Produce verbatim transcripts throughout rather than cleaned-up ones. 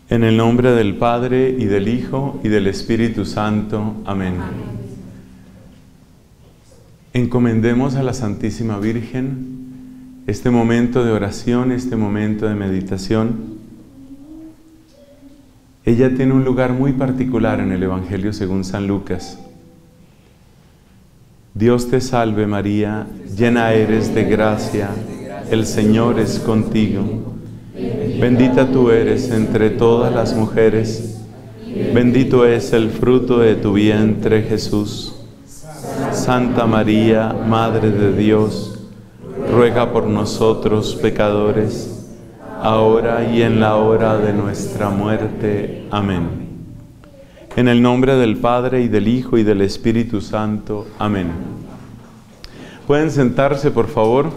En el nombre del Padre, y del Hijo, y del Espíritu Santo. Amén. Amén. Encomendemos a la Santísima Virgen este momento de oración, este momento de meditación. Ella tiene un lugar muy particular en el Evangelio según San Lucas. Dios te salve María, llena eres de gracia, el Señor es contigo. Bendita tú eres entre todas las mujeres, bendito es el fruto de tu vientre Jesús. Santa María, Madre de Dios, ruega por nosotros pecadores, ahora y en la hora de nuestra muerte. Amén. En el nombre del Padre, y del Hijo, y del Espíritu Santo. Amén. ¿Pueden sentarse, por favor?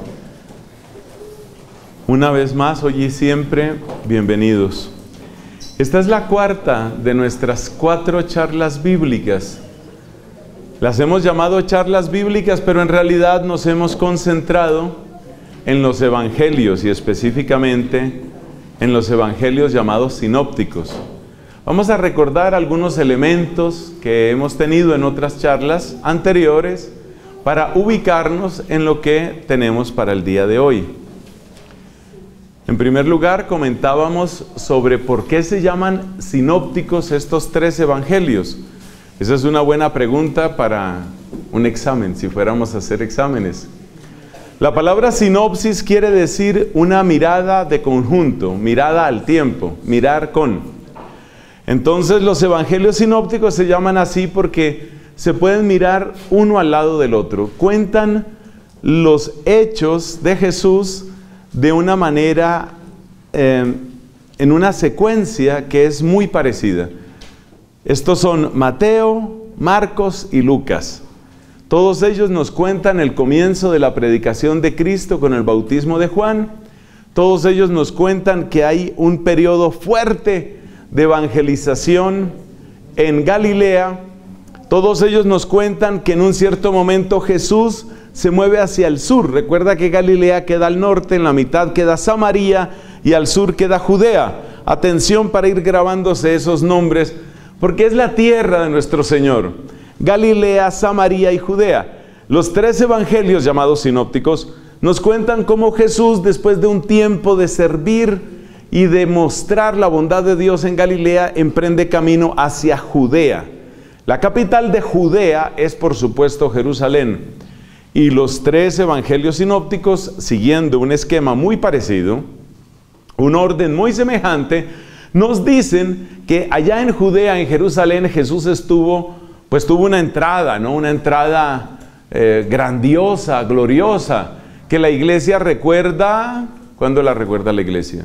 Una vez más, hoy y siempre, bienvenidos. Esta es la cuarta de nuestras cuatro charlas bíblicas. Las hemos llamado charlas bíblicas, pero en realidad nos hemos concentrado en los evangelios y específicamente en los evangelios llamados sinópticos. Vamos a recordar algunos elementos que hemos tenido en otras charlas anteriores para ubicarnos en lo que tenemos para el día de hoy. En primer lugar, comentábamos sobre por qué se llaman sinópticos estos tres evangelios. Esa es una buena pregunta para un examen, si fuéramos a hacer exámenes. La palabra sinopsis quiere decir una mirada de conjunto, mirada al tiempo, mirar con. Entonces los evangelios sinópticos se llaman así porque se pueden mirar uno al lado del otro. Cuentan los hechos de Jesús de una manera, eh, en una secuencia que es muy parecida. Estos son Mateo, Marcos y Lucas. Todos ellos nos cuentan el comienzo de la predicación de Cristo con el bautismo de Juan. Todos ellos nos cuentan que hay un periodo fuerte de evangelización en Galilea. Todos ellos nos cuentan que en un cierto momento Jesús se mueve hacia el sur. Recuerda que Galilea queda al norte, en la mitad queda Samaria y al sur queda Judea. Atención para ir grabándose esos nombres, porque es la tierra de nuestro Señor. Galilea, Samaria y Judea. Los tres evangelios llamados sinópticos nos cuentan cómo Jesús, después de un tiempo de servir y de mostrar la bondad de Dios en Galilea, emprende camino hacia Judea. La capital de Judea es, por supuesto, Jerusalén. Y los tres evangelios sinópticos, siguiendo un esquema muy parecido, un orden muy semejante, nos dicen que allá en Judea, en Jerusalén, Jesús estuvo, pues tuvo una entrada, ¿no? Una entrada eh, grandiosa, gloriosa, que la iglesia recuerda. ¿Cuándo la recuerda la iglesia?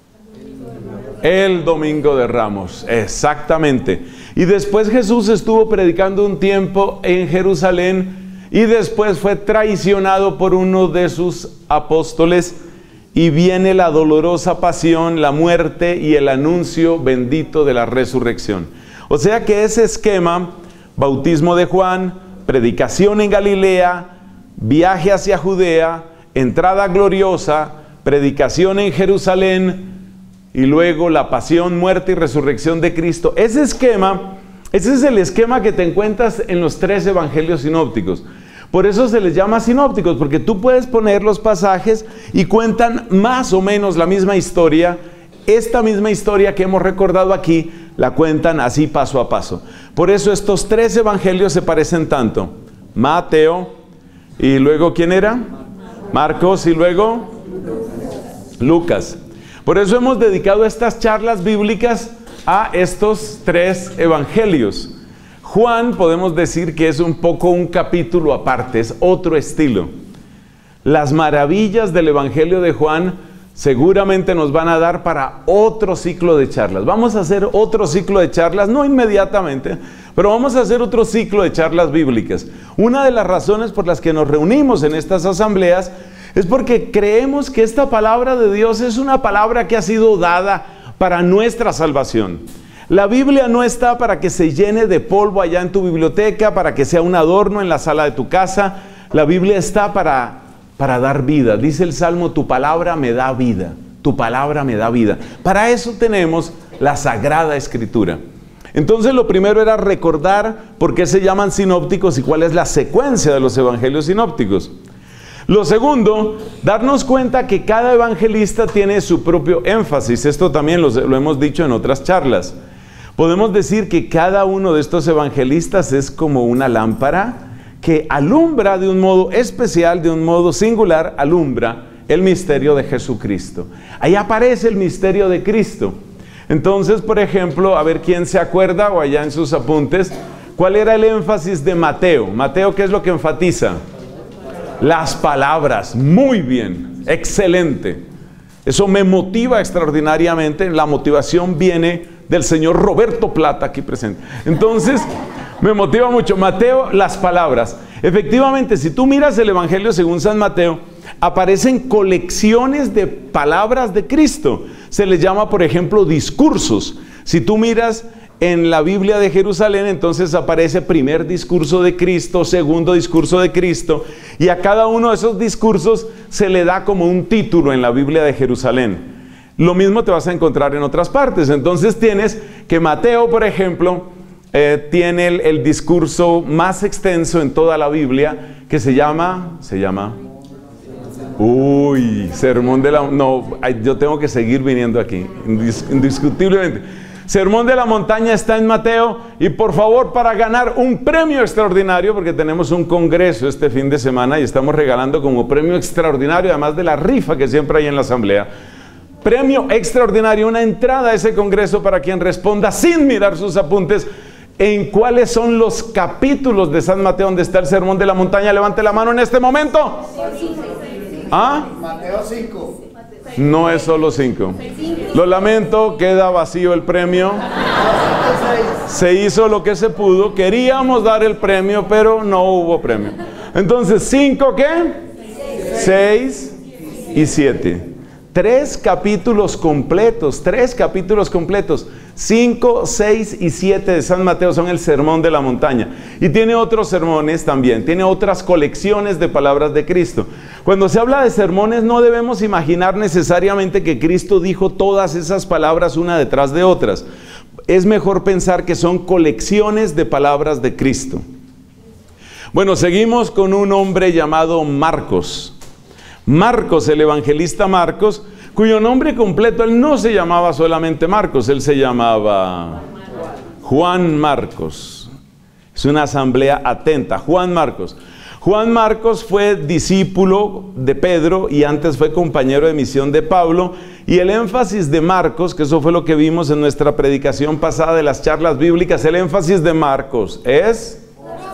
El Domingo de Ramos, exactamente. Y después Jesús estuvo predicando un tiempo en Jerusalén, y después fue traicionado por uno de sus apóstoles, y viene la dolorosa pasión, la muerte y el anuncio bendito de la resurrección. O sea que ese esquema, bautismo de Juan, predicación en Galilea, viaje hacia Judea, entrada gloriosa, predicación en Jerusalén, y luego la pasión, muerte y resurrección de Cristo. Ese esquema, ese es el esquema que te encuentras en los tres evangelios sinópticos. Por eso se les llama sinópticos, porque tú puedes poner los pasajes y cuentan más o menos la misma historia. Esta misma historia que hemos recordado aquí, la cuentan así paso a paso. Por eso estos tres evangelios se parecen tanto. Mateo, y luego ¿quién era? Marcos, y luego Lucas. Por eso hemos dedicado estas charlas bíblicas a estos tres evangelios. Juan, podemos decir que es un poco un capítulo aparte, es otro estilo. Las maravillas del Evangelio de Juan seguramente nos van a dar para otro ciclo de charlas. Vamos a hacer otro ciclo de charlas, no inmediatamente, pero vamos a hacer otro ciclo de charlas bíblicas. Una de las razones por las que nos reunimos en estas asambleas es porque creemos que esta palabra de Dios es una palabra que ha sido dada para nuestra salvación. La Biblia no está para que se llene de polvo allá en tu biblioteca, para que sea un adorno en la sala de tu casa. La Biblia está para, para dar vida. Dice el Salmo, tu palabra me da vida. Tu palabra me da vida. Para eso tenemos La Sagrada Escritura. Entonces lo primero era recordar por qué se llaman sinópticos y cuál es la secuencia de los evangelios sinópticos. Lo segundo, darnos cuenta que cada evangelista tiene su propio énfasis. Esto también lo, lo hemos dicho en otras charlas. Podemos decir que cada uno de estos evangelistas es como una lámpara que alumbra de un modo especial, de un modo singular, alumbra el misterio de Jesucristo. Ahí aparece el misterio de Cristo. Entonces, por ejemplo, a ver quién se acuerda o allá en sus apuntes, ¿cuál era el énfasis de Mateo? Mateo, ¿qué es lo que enfatiza? Las palabras. Muy bien, excelente. Eso me motiva extraordinariamente. La motivación viene del señor Roberto Plata aquí presente. Entonces, me motiva mucho. Mateo, las palabras. Efectivamente, si tú miras el Evangelio según San Mateo, aparecen colecciones de palabras de Cristo. Se les llama, por ejemplo, discursos. Si tú miras en la Biblia de Jerusalén, entonces aparece primer discurso de Cristo, segundo discurso de Cristo, y a cada uno de esos discursos se le da como un título en la Biblia de Jerusalén. Lo mismo te vas a encontrar en otras partes. Entonces tienes que Mateo, por ejemplo, eh, tiene el, el discurso más extenso en toda la Biblia, que se llama, se llama... Uy, Sermón de la... No, yo tengo que seguir viniendo aquí, indis, indiscutiblemente. Sermón de la Montaña está en Mateo, y por favor, para ganar un premio extraordinario, porque tenemos un congreso este fin de semana y estamos regalando como premio extraordinario, además de la rifa que siempre hay en la asamblea, premio extraordinario, una entrada a ese congreso para quien responda sin mirar sus apuntes en cuáles son los capítulos de San Mateo donde está el Sermón de la Montaña. Levante la mano en este momento. ¿Ah? Mateo cinco. No es solo cinco. Lo lamento, queda vacío el premio. Se hizo lo que se pudo. Queríamos dar el premio, pero no hubo premio. Entonces, ¿cinco qué? Seis y siete. Tres capítulos completos, tres capítulos completos. Cinco, seis y siete de San Mateo son el Sermón de la Montaña. Y tiene otros sermones también, tiene otras colecciones de palabras de Cristo. Cuando se habla de sermones, no debemos imaginar necesariamente que Cristo dijo todas esas palabras una detrás de otras. Es mejor pensar que son colecciones de palabras de Cristo. Bueno, seguimos con un hombre llamado Marcos. Marcos, el evangelista Marcos, cuyo nombre completo, él no se llamaba solamente Marcos, él se llamaba Juan Marcos. Es una asamblea atenta. Juan Marcos. Juan Marcos fue discípulo de Pedro y antes fue compañero de misión de Pablo. Y el énfasis de Marcos, que eso fue lo que vimos en nuestra predicación pasada de las charlas bíblicas, el énfasis de Marcos es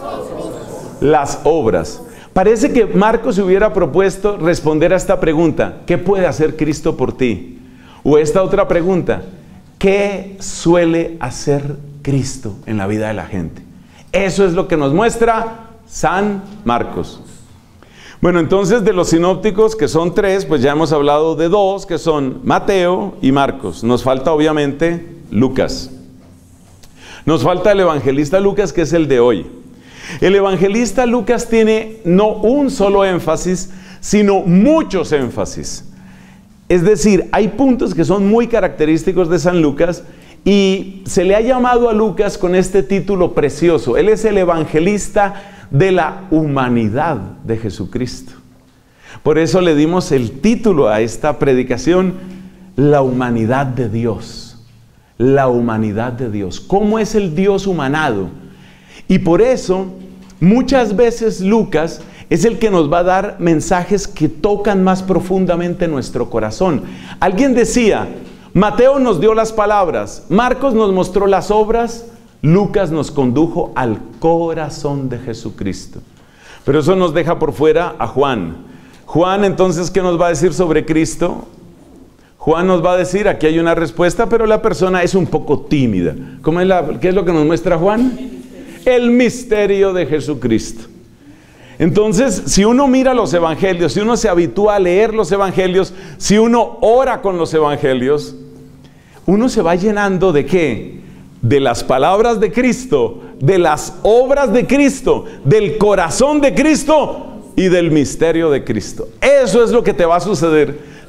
las obras. Parece que Marcos se hubiera propuesto responder a esta pregunta: ¿qué puede hacer Cristo por ti? O esta otra pregunta: ¿qué suele hacer Cristo en la vida de la gente? Eso es lo que nos muestra San Marcos. Bueno, entonces de los sinópticos, que son tres, pues ya hemos hablado de dos, que son Mateo y Marcos. Nos falta obviamente Lucas. Nos falta el evangelista Lucas, que es el de hoy. El evangelista Lucas tiene no un solo énfasis, sino muchos énfasis. Es decir, hay puntos que son muy característicos de San Lucas y se le ha llamado a Lucas con este título precioso. Él es el evangelista de la humanidad de Jesucristo. Por eso le dimos el título a esta predicación: la humanidad de Dios. La humanidad de Dios. ¿Cómo es el Dios humanado? Y por eso, muchas veces Lucas es el que nos va a dar mensajes que tocan más profundamente nuestro corazón. Alguien decía, Mateo nos dio las palabras, Marcos nos mostró las obras, Lucas nos condujo al corazón de Jesucristo. Pero eso nos deja por fuera a Juan. Juan, entonces, ¿qué nos va a decir sobre Cristo? Juan nos va a decir, aquí hay una respuesta, pero la persona es un poco tímida. ¿Cómo es la, ¿Qué es lo que nos muestra Juan? El misterio de Jesucristo. Entonces, si uno mira los evangelios, si uno se habitúa a leer los evangelios, si uno ora con los evangelios, uno se va llenando ¿de qué? De las palabras de Cristo, de las obras de Cristo, del corazón de Cristo y del misterio de Cristo. Eso es lo que te va a suceder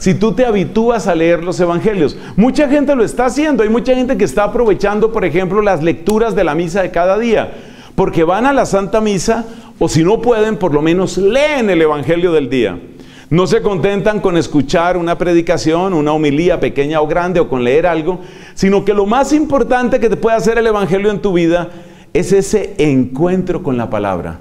si tú te habitúas a leer los evangelios. Mucha gente lo está haciendo. Hay mucha gente que está aprovechando, por ejemplo, las lecturas de la misa de cada día, porque van a la Santa Misa, o si no pueden, por lo menos leen el evangelio del día. No se contentan con escuchar una predicación, una homilía pequeña o grande, o con leer algo, sino que lo más importante que te puede hacer el evangelio en tu vida es ese encuentro con la palabra.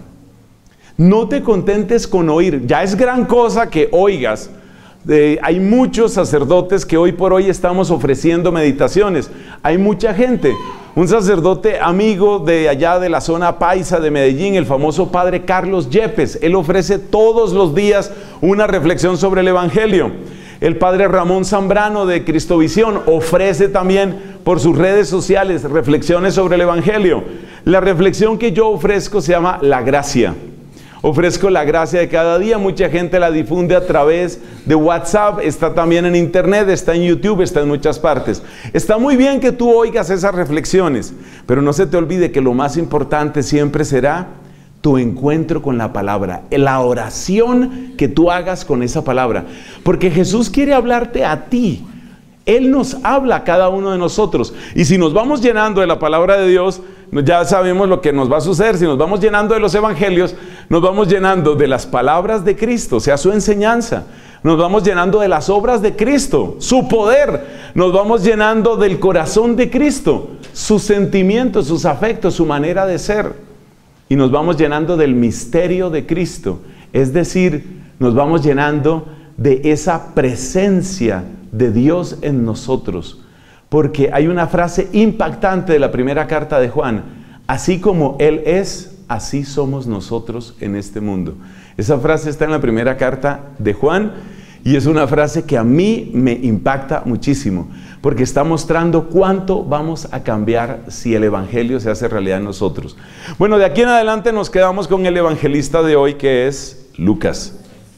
No te contentes con oír. Ya es gran cosa que oigas. Eh, hay muchos sacerdotes que hoy por hoy estamos ofreciendo meditaciones. Hay mucha gente. Un sacerdote amigo de allá de la zona paisa de Medellín, el famoso padre Carlos Yepes, él ofrece todos los días una reflexión sobre el evangelio. El padre Ramón Zambrano de Cristovisión ofrece también por sus redes sociales reflexiones sobre el evangelio. La reflexión que yo ofrezco se llama La Gracia. Ofrezco la gracia de cada día. Mucha gente la difunde a través de WhatsApp, está también en internet, está en YouTube, está en muchas partes. Está muy bien que tú oigas esas reflexiones, pero no se te olvide que lo más importante siempre será tu encuentro con la palabra, la oración que tú hagas con esa palabra, porque Jesús quiere hablarte a ti. Él nos habla a cada uno de nosotros, y si nos vamos llenando de la palabra de Dios, ya sabemos lo que nos va a suceder. Si nos vamos llenando de los evangelios, nos vamos llenando de las palabras de Cristo, o sea, su enseñanza. Nos vamos llenando de las obras de Cristo, su poder. Nos vamos llenando del corazón de Cristo, sus sentimientos, sus afectos, su manera de ser. Y nos vamos llenando del misterio de Cristo, es decir, nos vamos llenando de esa presencia de Dios en nosotros. Porque hay una frase impactante de la primera carta de Juan: así como Él es, así somos nosotros en este mundo. Esa frase está en la primera carta de Juan, y es una frase que a mí me impacta muchísimo, porque está mostrando cuánto vamos a cambiar si el evangelio se hace realidad en nosotros. Bueno, de aquí en adelante nos quedamos con el evangelista de hoy, que es Lucas.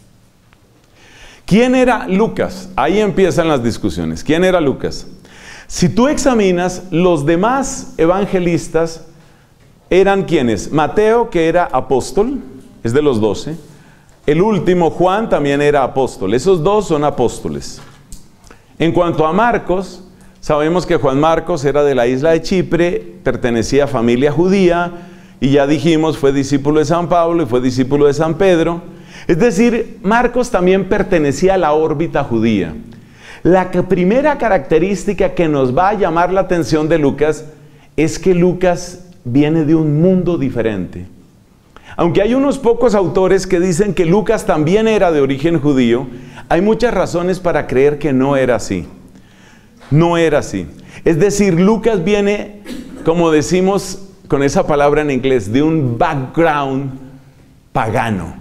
¿Quién era Lucas? Ahí empiezan las discusiones. ¿Quién era Lucas? Si tú examinas, los demás evangelistas eran ¿quiénes? Mateo, que era apóstol, es de los doce. El último, Juan, también era apóstol. Esos dos son apóstoles. En cuanto a Marcos, sabemos que Juan Marcos era de la isla de Chipre, pertenecía a familia judía, y ya dijimos, fue discípulo de San Pablo y fue discípulo de San Pedro. Es decir, Marcos también pertenecía a la órbita judía. La primera característica que nos va a llamar la atención de Lucas es que Lucas viene de un mundo diferente. Aunque hay unos pocos autores que dicen que Lucas también era de origen judío, hay muchas razones para creer que no era así. No era así. Es decir, Lucas viene, como decimos con esa palabra en inglés, de un background pagano.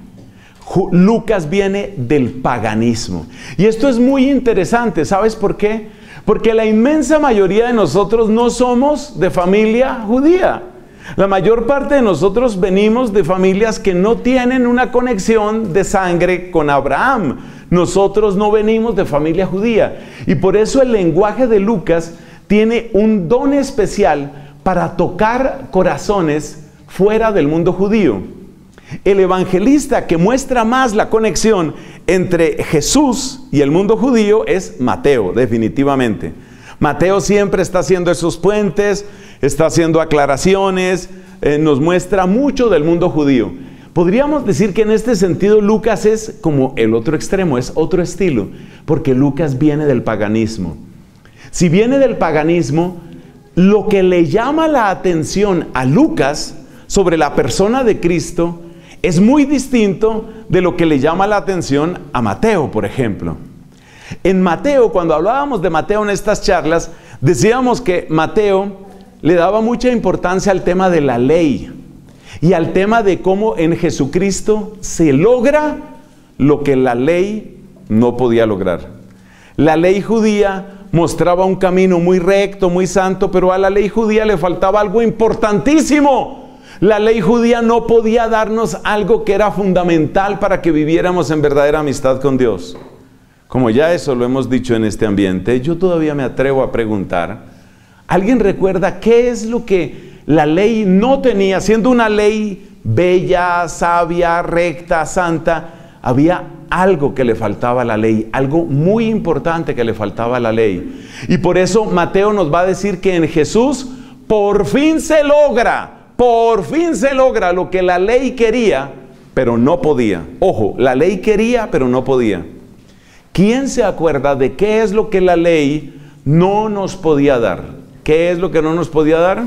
Lucas viene del paganismo. Y esto es muy interesante. ¿Sabes por qué? Porque la inmensa mayoría de nosotros no somos de familia judía. La mayor parte de nosotros venimos de familias que no tienen una conexión de sangre con Abraham. Nosotros no venimos de familia judía. Y por eso el lenguaje de Lucas tiene un don especial para tocar corazones fuera del mundo judío. El evangelista que muestra más la conexión entre Jesús y el mundo judío es Mateo, definitivamente. Mateo siempre está haciendo esos puentes, está haciendo aclaraciones, eh, nos muestra mucho del mundo judío. Podríamos decir que en este sentido Lucas es como el otro extremo, es otro estilo, porque Lucas viene del paganismo. Si viene del paganismo, lo que le llama la atención a Lucas sobre la persona de Cristo es muy distinto de lo que le llama la atención a Mateo, por ejemplo. En Mateo, cuando hablábamos de Mateo en estas charlas, decíamos que Mateo le daba mucha importancia al tema de la ley y al tema de cómo en Jesucristo se logra lo que la ley no podía lograr. La ley judía mostraba un camino muy recto, muy santo, pero a la ley judía le faltaba algo importantísimo. La ley judía no podía darnos algo que era fundamental para que viviéramos en verdadera amistad con Dios. Como ya eso lo hemos dicho en este ambiente, yo todavía me atrevo a preguntar, ¿alguien recuerda qué es lo que la ley no tenía? Siendo una ley bella, sabia, recta, santa, había algo que le faltaba a la ley, algo muy importante que le faltaba a la ley. Y por eso Mateo nos va a decir que en Jesús por fin se logra, por fin se logra lo que la ley quería, pero no podía. Ojo, la ley quería, pero no podía. ¿Quién se acuerda de qué es lo que la ley no nos podía dar? ¿Qué es lo que no nos podía dar?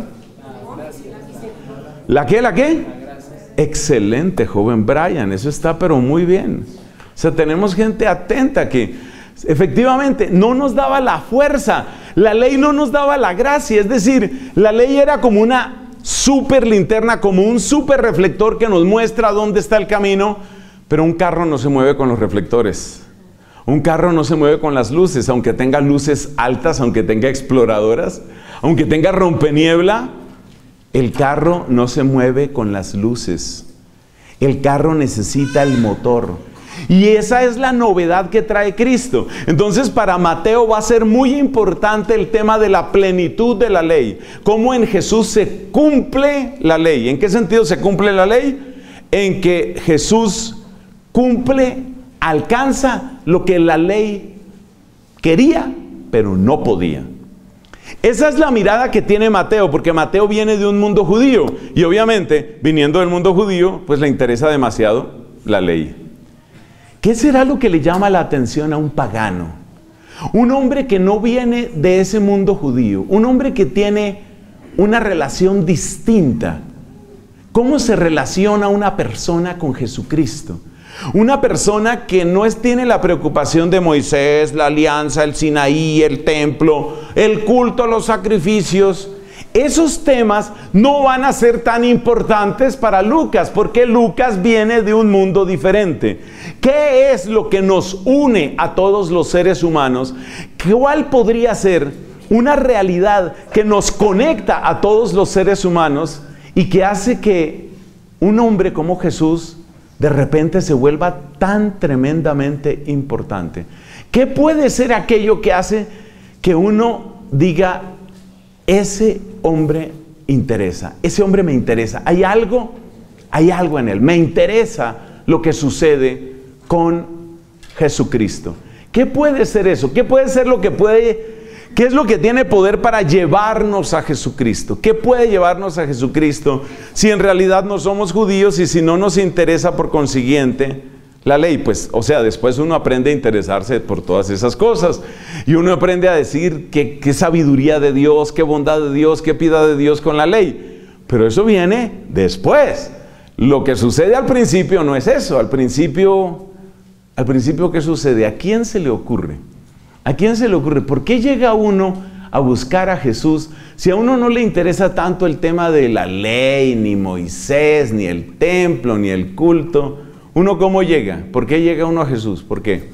¿La qué? ¿La qué? Excelente, joven Brian, eso está pero muy bien. O sea, tenemos gente atenta que efectivamente no nos daba la fuerza, la ley no nos daba la gracia, es decir, la ley era como una super linterna, como un super reflector que nos muestra dónde está el camino, pero un carro no se mueve con los reflectores. Un carro no se mueve con las luces, aunque tenga luces altas, aunque tenga exploradoras, aunque tenga rompeniebla, el carro no se mueve con las luces. El carro necesita el motor. Y esa es la novedad que trae Cristo. Entonces para Mateo va a ser muy importante el tema de la plenitud de la ley. Cómo en Jesús se cumple la ley. ¿En qué sentido se cumple la ley? En que Jesús cumple, alcanza lo que la ley quería, pero no podía. Esa es la mirada que tiene Mateo, porque Mateo viene de un mundo judío y obviamente, viniendo del mundo judío, pues le interesa demasiado la ley. ¿Qué será lo que le llama la atención a un pagano? Un hombre que no viene de ese mundo judío, un hombre que tiene una relación distinta. ¿Cómo se relaciona una persona con Jesucristo? Una persona que no es, tiene la preocupación de Moisés, la alianza, el Sinaí, el templo, el culto, los sacrificios. Esos temas no van a ser tan importantes para Lucas, porque Lucas viene de un mundo diferente. ¿Qué es lo que nos une a todos los seres humanos? ¿Cuál podría ser una realidad que nos conecta a todos los seres humanos y que hace que un hombre como Jesús de repente se vuelva tan tremendamente importante? ¿Qué puede ser aquello que hace que uno diga, ese hombre interesa, ese hombre me interesa? Hay algo, hay algo en él, me interesa lo que sucede con Jesucristo. ¿Qué puede ser eso? ¿Qué puede ser lo que puede, qué es lo que tiene poder para llevarnos a Jesucristo? ¿Qué puede llevarnos a Jesucristo si en realidad no somos judíos y si no nos interesa por consiguiente la ley? Pues, o sea, después uno aprende a interesarse por todas esas cosas y uno aprende a decir qué, qué sabiduría de Dios, qué bondad de Dios, qué piedad de Dios con la ley. Pero eso viene después. Lo que sucede al principio no es eso. Al principio, al principio, ¿qué sucede? ¿A quién se le ocurre? ¿A quién se le ocurre? ¿Por qué llega uno a buscar a Jesús si a uno no le interesa tanto el tema de la ley, ni Moisés, ni el templo, ni el culto? ¿Uno cómo llega? ¿Por qué llega uno a Jesús? ¿Por qué?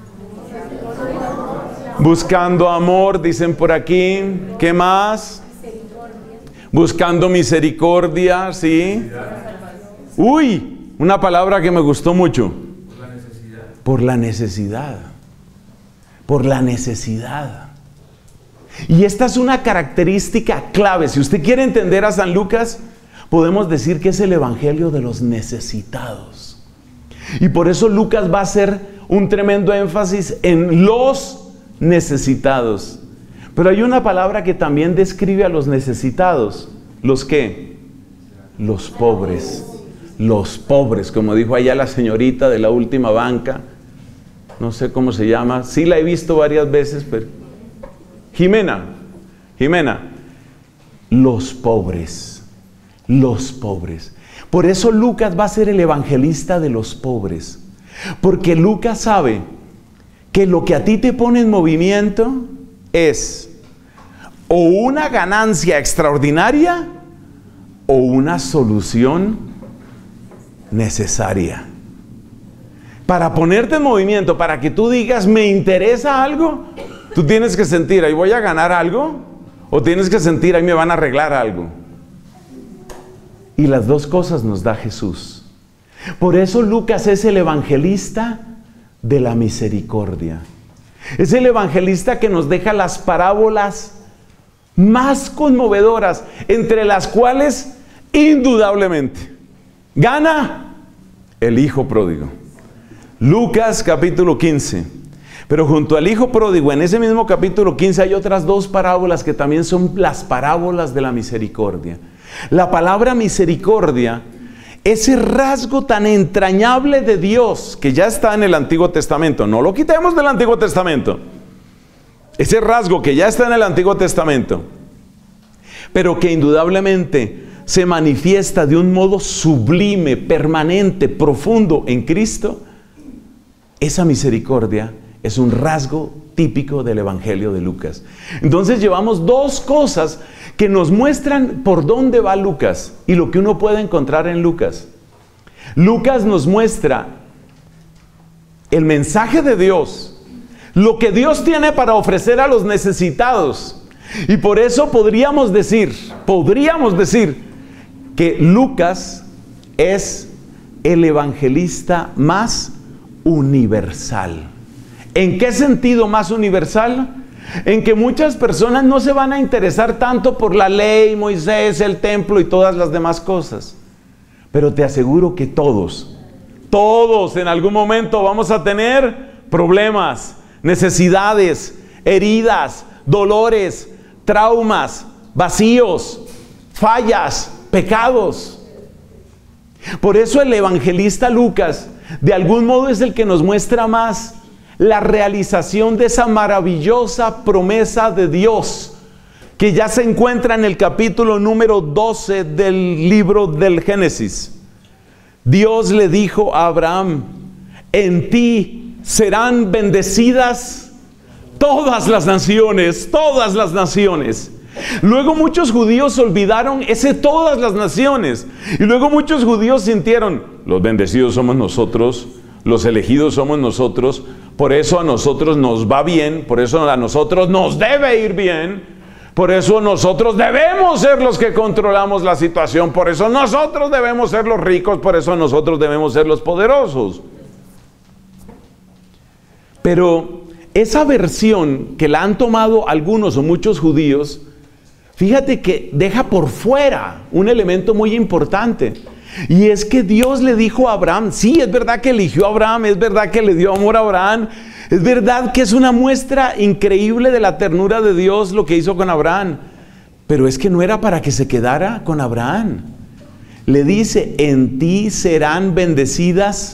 Buscando amor, dicen por aquí. ¿Qué más? Buscando misericordia, ¿sí? Uy, una palabra que me gustó mucho. Por la necesidad. Por la necesidad. Por la necesidad. Y esta es una característica clave. Si usted quiere entender a San Lucas, podemos decir que es el evangelio de los necesitados. Y por eso Lucas va a hacer un tremendo énfasis en los necesitados. Pero hay una palabra que también describe a los necesitados. ¿Los qué? Los pobres. Los pobres, como dijo allá la señorita de la última banca. No sé cómo se llama. Sí la he visto varias veces, pero... Jimena. Jimena. Los pobres. Los pobres. Por eso Lucas va a ser el evangelista de los pobres. Porque Lucas sabe que lo que a ti te pone en movimiento es o una ganancia extraordinaria o una solución necesaria. Para ponerte en movimiento, para que tú digas, me interesa algo, tú tienes que sentir, ahí voy a ganar algo, o tienes que sentir, ahí me van a arreglar algo. Y las dos cosas nos da Jesús. Por eso Lucas es el evangelista de la misericordia. Es el evangelista que nos deja las parábolas más conmovedoras, entre las cuales indudablemente gana el hijo pródigo. Lucas capítulo quince. Pero junto al hijo pródigo, en ese mismo capítulo quince, hay otras dos parábolas que también son las parábolas de la misericordia. La palabra misericordia, ese rasgo tan entrañable de Dios que ya está en el Antiguo Testamento, no lo quitemos del Antiguo Testamento, ese rasgo que ya está en el Antiguo Testamento, pero que indudablemente se manifiesta de un modo sublime, permanente, profundo en Cristo, esa misericordia es un rasgo típico del Evangelio de Lucas. Entonces llevamos dos cosas que nos muestran por dónde va Lucas y lo que uno puede encontrar en Lucas. Lucas nos muestra el mensaje de Dios, lo que Dios tiene para ofrecer a los necesitados. Y por eso podríamos decir, podríamos decir que Lucas es el evangelista más universal. ¿En qué sentido más universal? En que muchas personas no se van a interesar tanto por la ley, Moisés, el templo y todas las demás cosas. Pero te aseguro que todos, todos en algún momento vamos a tener problemas, necesidades, heridas, dolores, traumas, vacíos, fallas, pecados. Por eso el evangelista Lucas, de algún modo, es el que nos muestra más la realización de esa maravillosa promesa de Dios, que ya se encuentra en el capítulo número doce del libro del Génesis. Dios le dijo a Abraham: en ti serán bendecidas todas las naciones, todas las naciones. Luego muchos judíos olvidaron ese todas las naciones. Y luego muchos judíos sintieron: los bendecidos somos nosotros, los elegidos somos nosotros, por eso a nosotros nos va bien, por eso a nosotros nos debe ir bien, por eso nosotros debemos ser los que controlamos la situación, por eso nosotros debemos ser los ricos, por eso nosotros debemos ser los poderosos. Pero esa versión que la han tomado algunos o muchos judíos, fíjate que deja por fuera un elemento muy importante. Y es que Dios le dijo a Abraham, sí, es verdad que eligió a Abraham, es verdad que le dio amor a Abraham, es verdad que es una muestra increíble de la ternura de Dios lo que hizo con Abraham, pero es que no era para que se quedara con Abraham. Le dice: en ti serán bendecidas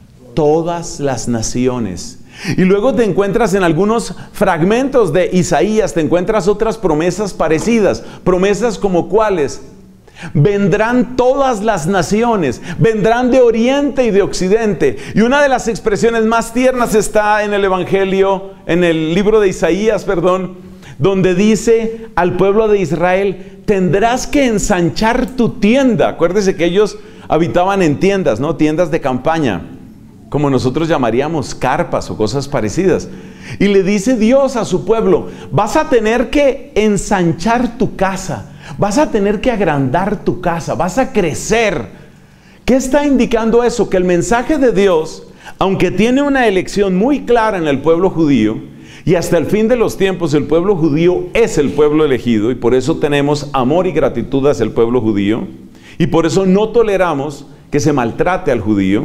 todas las naciones. Y luego te encuentras en algunos fragmentos de Isaías, te encuentras otras promesas parecidas, promesas como cuáles: vendrán todas las naciones, vendrán de oriente y de occidente. Y una de las expresiones más tiernas está en el Evangelio, en el libro de Isaías, perdón, donde dice al pueblo de Israel: tendrás que ensanchar tu tienda. Acuérdese que ellos habitaban en tiendas, ¿no? Tiendas de campaña, como nosotros llamaríamos carpas o cosas parecidas. Y le dice Dios a su pueblo: vas a tener que ensanchar tu casa, vas a tener que agrandar tu casa, vas a crecer. ¿Qué está indicando eso? Que el mensaje de Dios, aunque tiene una elección muy clara en el pueblo judío, y hasta el fin de los tiempos el pueblo judío es el pueblo elegido, y por eso tenemos amor y gratitud hacia el pueblo judío, y por eso no toleramos que se maltrate al judío.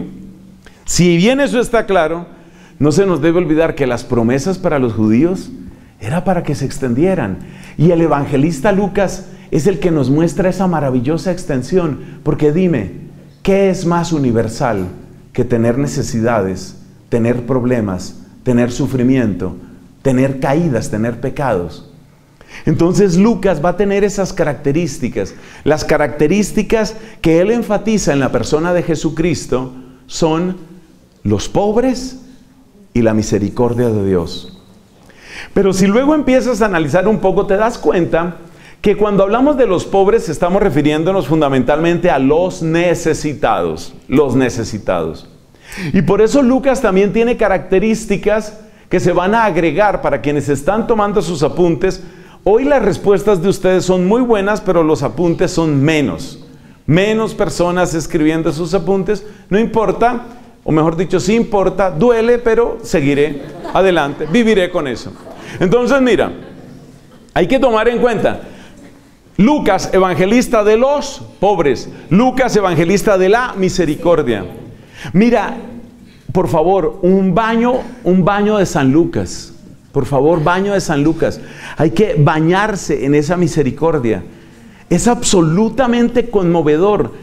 Si bien eso está claro, no se nos debe olvidar que las promesas para los judíos era para que se extendieran. Y el evangelista Lucas es el que nos muestra esa maravillosa extensión. Porque dime, ¿qué es más universal que tener necesidades, tener problemas, tener sufrimiento, tener caídas, tener pecados? Entonces Lucas va a tener esas características. Las características que él enfatiza en la persona de Jesucristo son los pobres y la misericordia de Dios. Pero si luego empiezas a analizar un poco, te das cuenta que cuando hablamos de los pobres estamos refiriéndonos fundamentalmente a los necesitados, los necesitados. Y por eso Lucas también tiene características que se van a agregar para quienes están tomando sus apuntes. Hoy las respuestas de ustedes son muy buenas, pero los apuntes son menos. Menos personas escribiendo sus apuntes. No importa, o mejor dicho, sí importa, duele, pero seguiré adelante, viviré con eso. Entonces mira, hay que tomar en cuenta: Lucas, evangelista de los pobres; Lucas, evangelista de la misericordia. Mira, por favor, un baño, un baño de San Lucas. Por favor, baño de San Lucas. Hay que bañarse en esa misericordia. Es absolutamente conmovedor,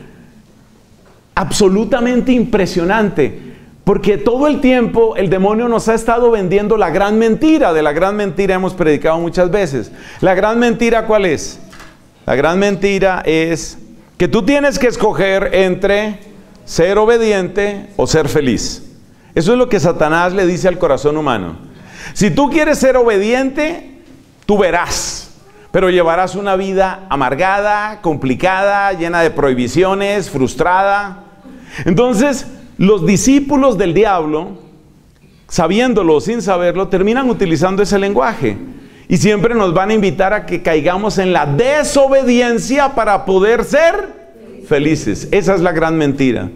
absolutamente impresionante, porque todo el tiempo el demonio nos ha estado vendiendo la gran mentira. De la gran mentira hemos predicado muchas veces. ¿La gran mentira cuál es? La gran mentira es que tú tienes que escoger entre ser obediente o ser feliz. Eso es lo que Satanás le dice al corazón humano. Si tú quieres ser obediente, tú verás, pero llevarás una vida amargada, complicada, llena de prohibiciones, frustrada. Entonces, los discípulos del diablo, sabiéndolo o sin saberlo, terminan utilizando ese lenguaje. Y siempre nos van a invitar a que caigamos en la desobediencia para poder ser felices. Esa es la gran mentira.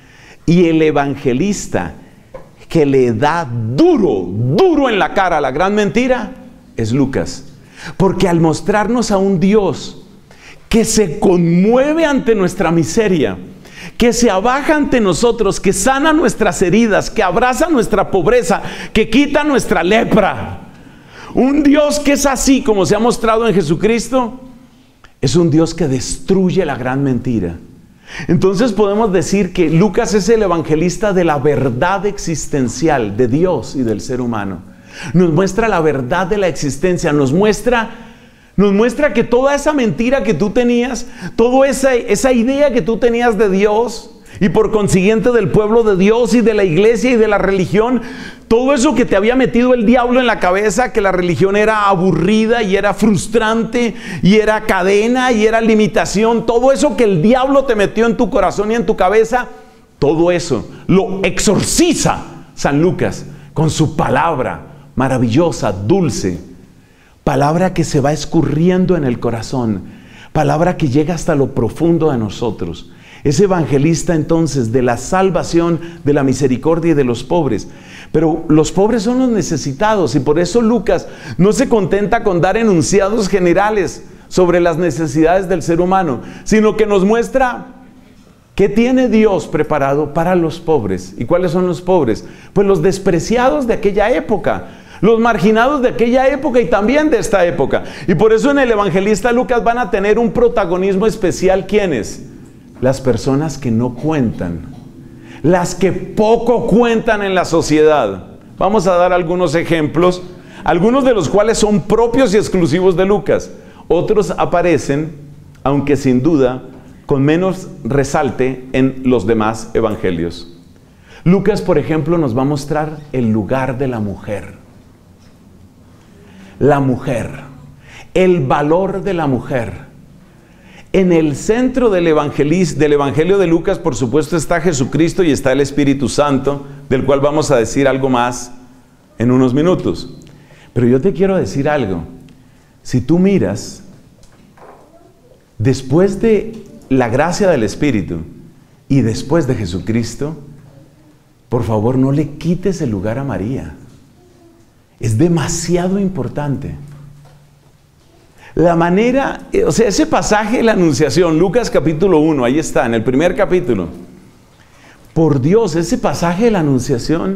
Y el evangelista que le da duro, duro en la cara a la gran mentira, es Lucas. Porque al mostrarnos a un Dios que se conmueve ante nuestra miseria, que se abaja ante nosotros, que sana nuestras heridas, que abraza nuestra pobreza, que quita nuestra lepra. Un Dios que es así como se ha mostrado en Jesucristo, es un Dios que destruye la gran mentira. Entonces podemos decir que Lucas es el evangelista de la verdad existencial de Dios y del ser humano. Nos muestra la verdad de la existencia, nos muestra, nos muestra que toda esa mentira que tú tenías, toda esa, esa idea que tú tenías de Dios y por consiguiente del pueblo de Dios y de la iglesia y de la religión, todo eso que te había metido el diablo en la cabeza, que la religión era aburrida y era frustrante y era cadena y era limitación, todo eso que el diablo te metió en tu corazón y en tu cabeza, todo eso lo exorciza San Lucas con su palabra maravillosa, dulce, palabra que se va escurriendo en el corazón, palabra que llega hasta lo profundo de nosotros. Es evangelista entonces de la salvación, de la misericordia y de los pobres. Pero los pobres son los necesitados y por eso Lucas no se contenta con dar enunciados generales sobre las necesidades del ser humano, sino que nos muestra qué tiene Dios preparado para los pobres. ¿Y cuáles son los pobres? Pues los despreciados de aquella época, los marginados de aquella época y también de esta época. Y por eso en el evangelista Lucas van a tener un protagonismo especial. ¿Quiénes? Las personas que no cuentan, las que poco cuentan en la sociedad. Vamos a dar algunos ejemplos, algunos de los cuales son propios y exclusivos de Lucas. Otros aparecen, aunque sin duda, con menos resalte en los demás evangelios. Lucas, por ejemplo, nos va a mostrar el lugar de la mujer. La mujer, el valor de la mujer. En el centro del, del Evangelio de Lucas, por supuesto, está Jesucristo y está el Espíritu Santo, del cual vamos a decir algo más en unos minutos. Pero yo te quiero decir algo. Si tú miras, después de la gracia del Espíritu y después de Jesucristo, por favor no le quites el lugar a María. Es demasiado importante. La manera, o sea, ese pasaje de la Anunciación, Lucas capítulo uno, ahí está, en el primer capítulo. Por Dios, ese pasaje de la Anunciación,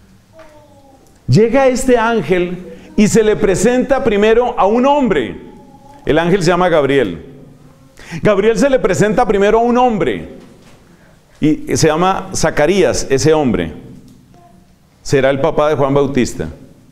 llega este ángel y se le presenta primero a un hombre. El ángel se llama Gabriel. Gabriel se le presenta primero a un hombre y se llama Zacarías, ese hombre. Será el papá de Juan Bautista.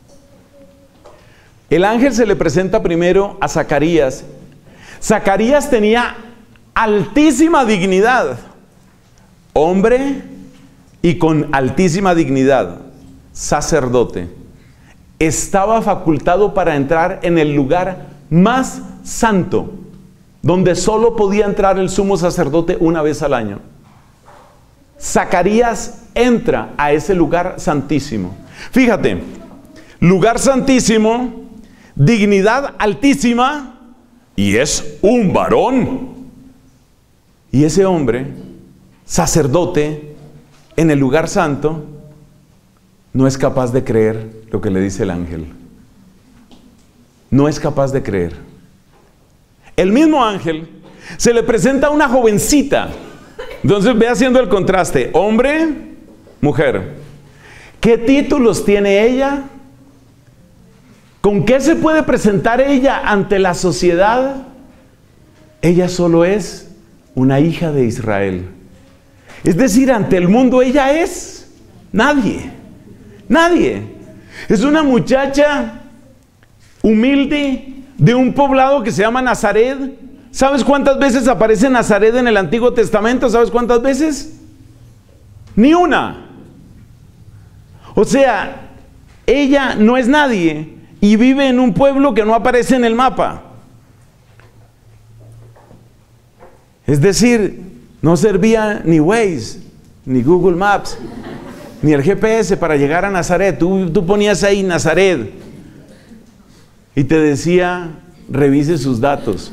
El ángel se le presenta primero a Zacarías. Zacarías tenía altísima dignidad, hombre y con altísima dignidad, sacerdote. Estaba facultado para entrar en el lugar más santo, donde solo podía entrar el sumo sacerdote una vez al año. Zacarías entra a ese lugar santísimo. Fíjate, lugar santísimo, dignidad altísima, y es un varón. Y ese hombre, sacerdote, en el lugar santo, no es capaz de creer lo que le dice el ángel. No es capaz de creer. El mismo ángel se le presenta a una jovencita. Entonces ve haciendo el contraste, hombre, mujer. ¿Qué títulos tiene ella? ¿Con qué se puede presentar ella ante la sociedad? Ella solo es una hija de Israel. Es decir, ante el mundo ella es nadie. Nadie. Es una muchacha humilde de un poblado que se llama Nazaret. ¿Sabes cuántas veces aparece Nazaret en el Antiguo Testamento? ¿Sabes cuántas veces? Ni una. O sea, ella no es nadie y vive en un pueblo que no aparece en el mapa. Es decir, no servía ni Waze, ni Google Maps, ni el G P S para llegar a Nazaret. Tú, tú ponías ahí Nazaret y te decía, revise sus datos.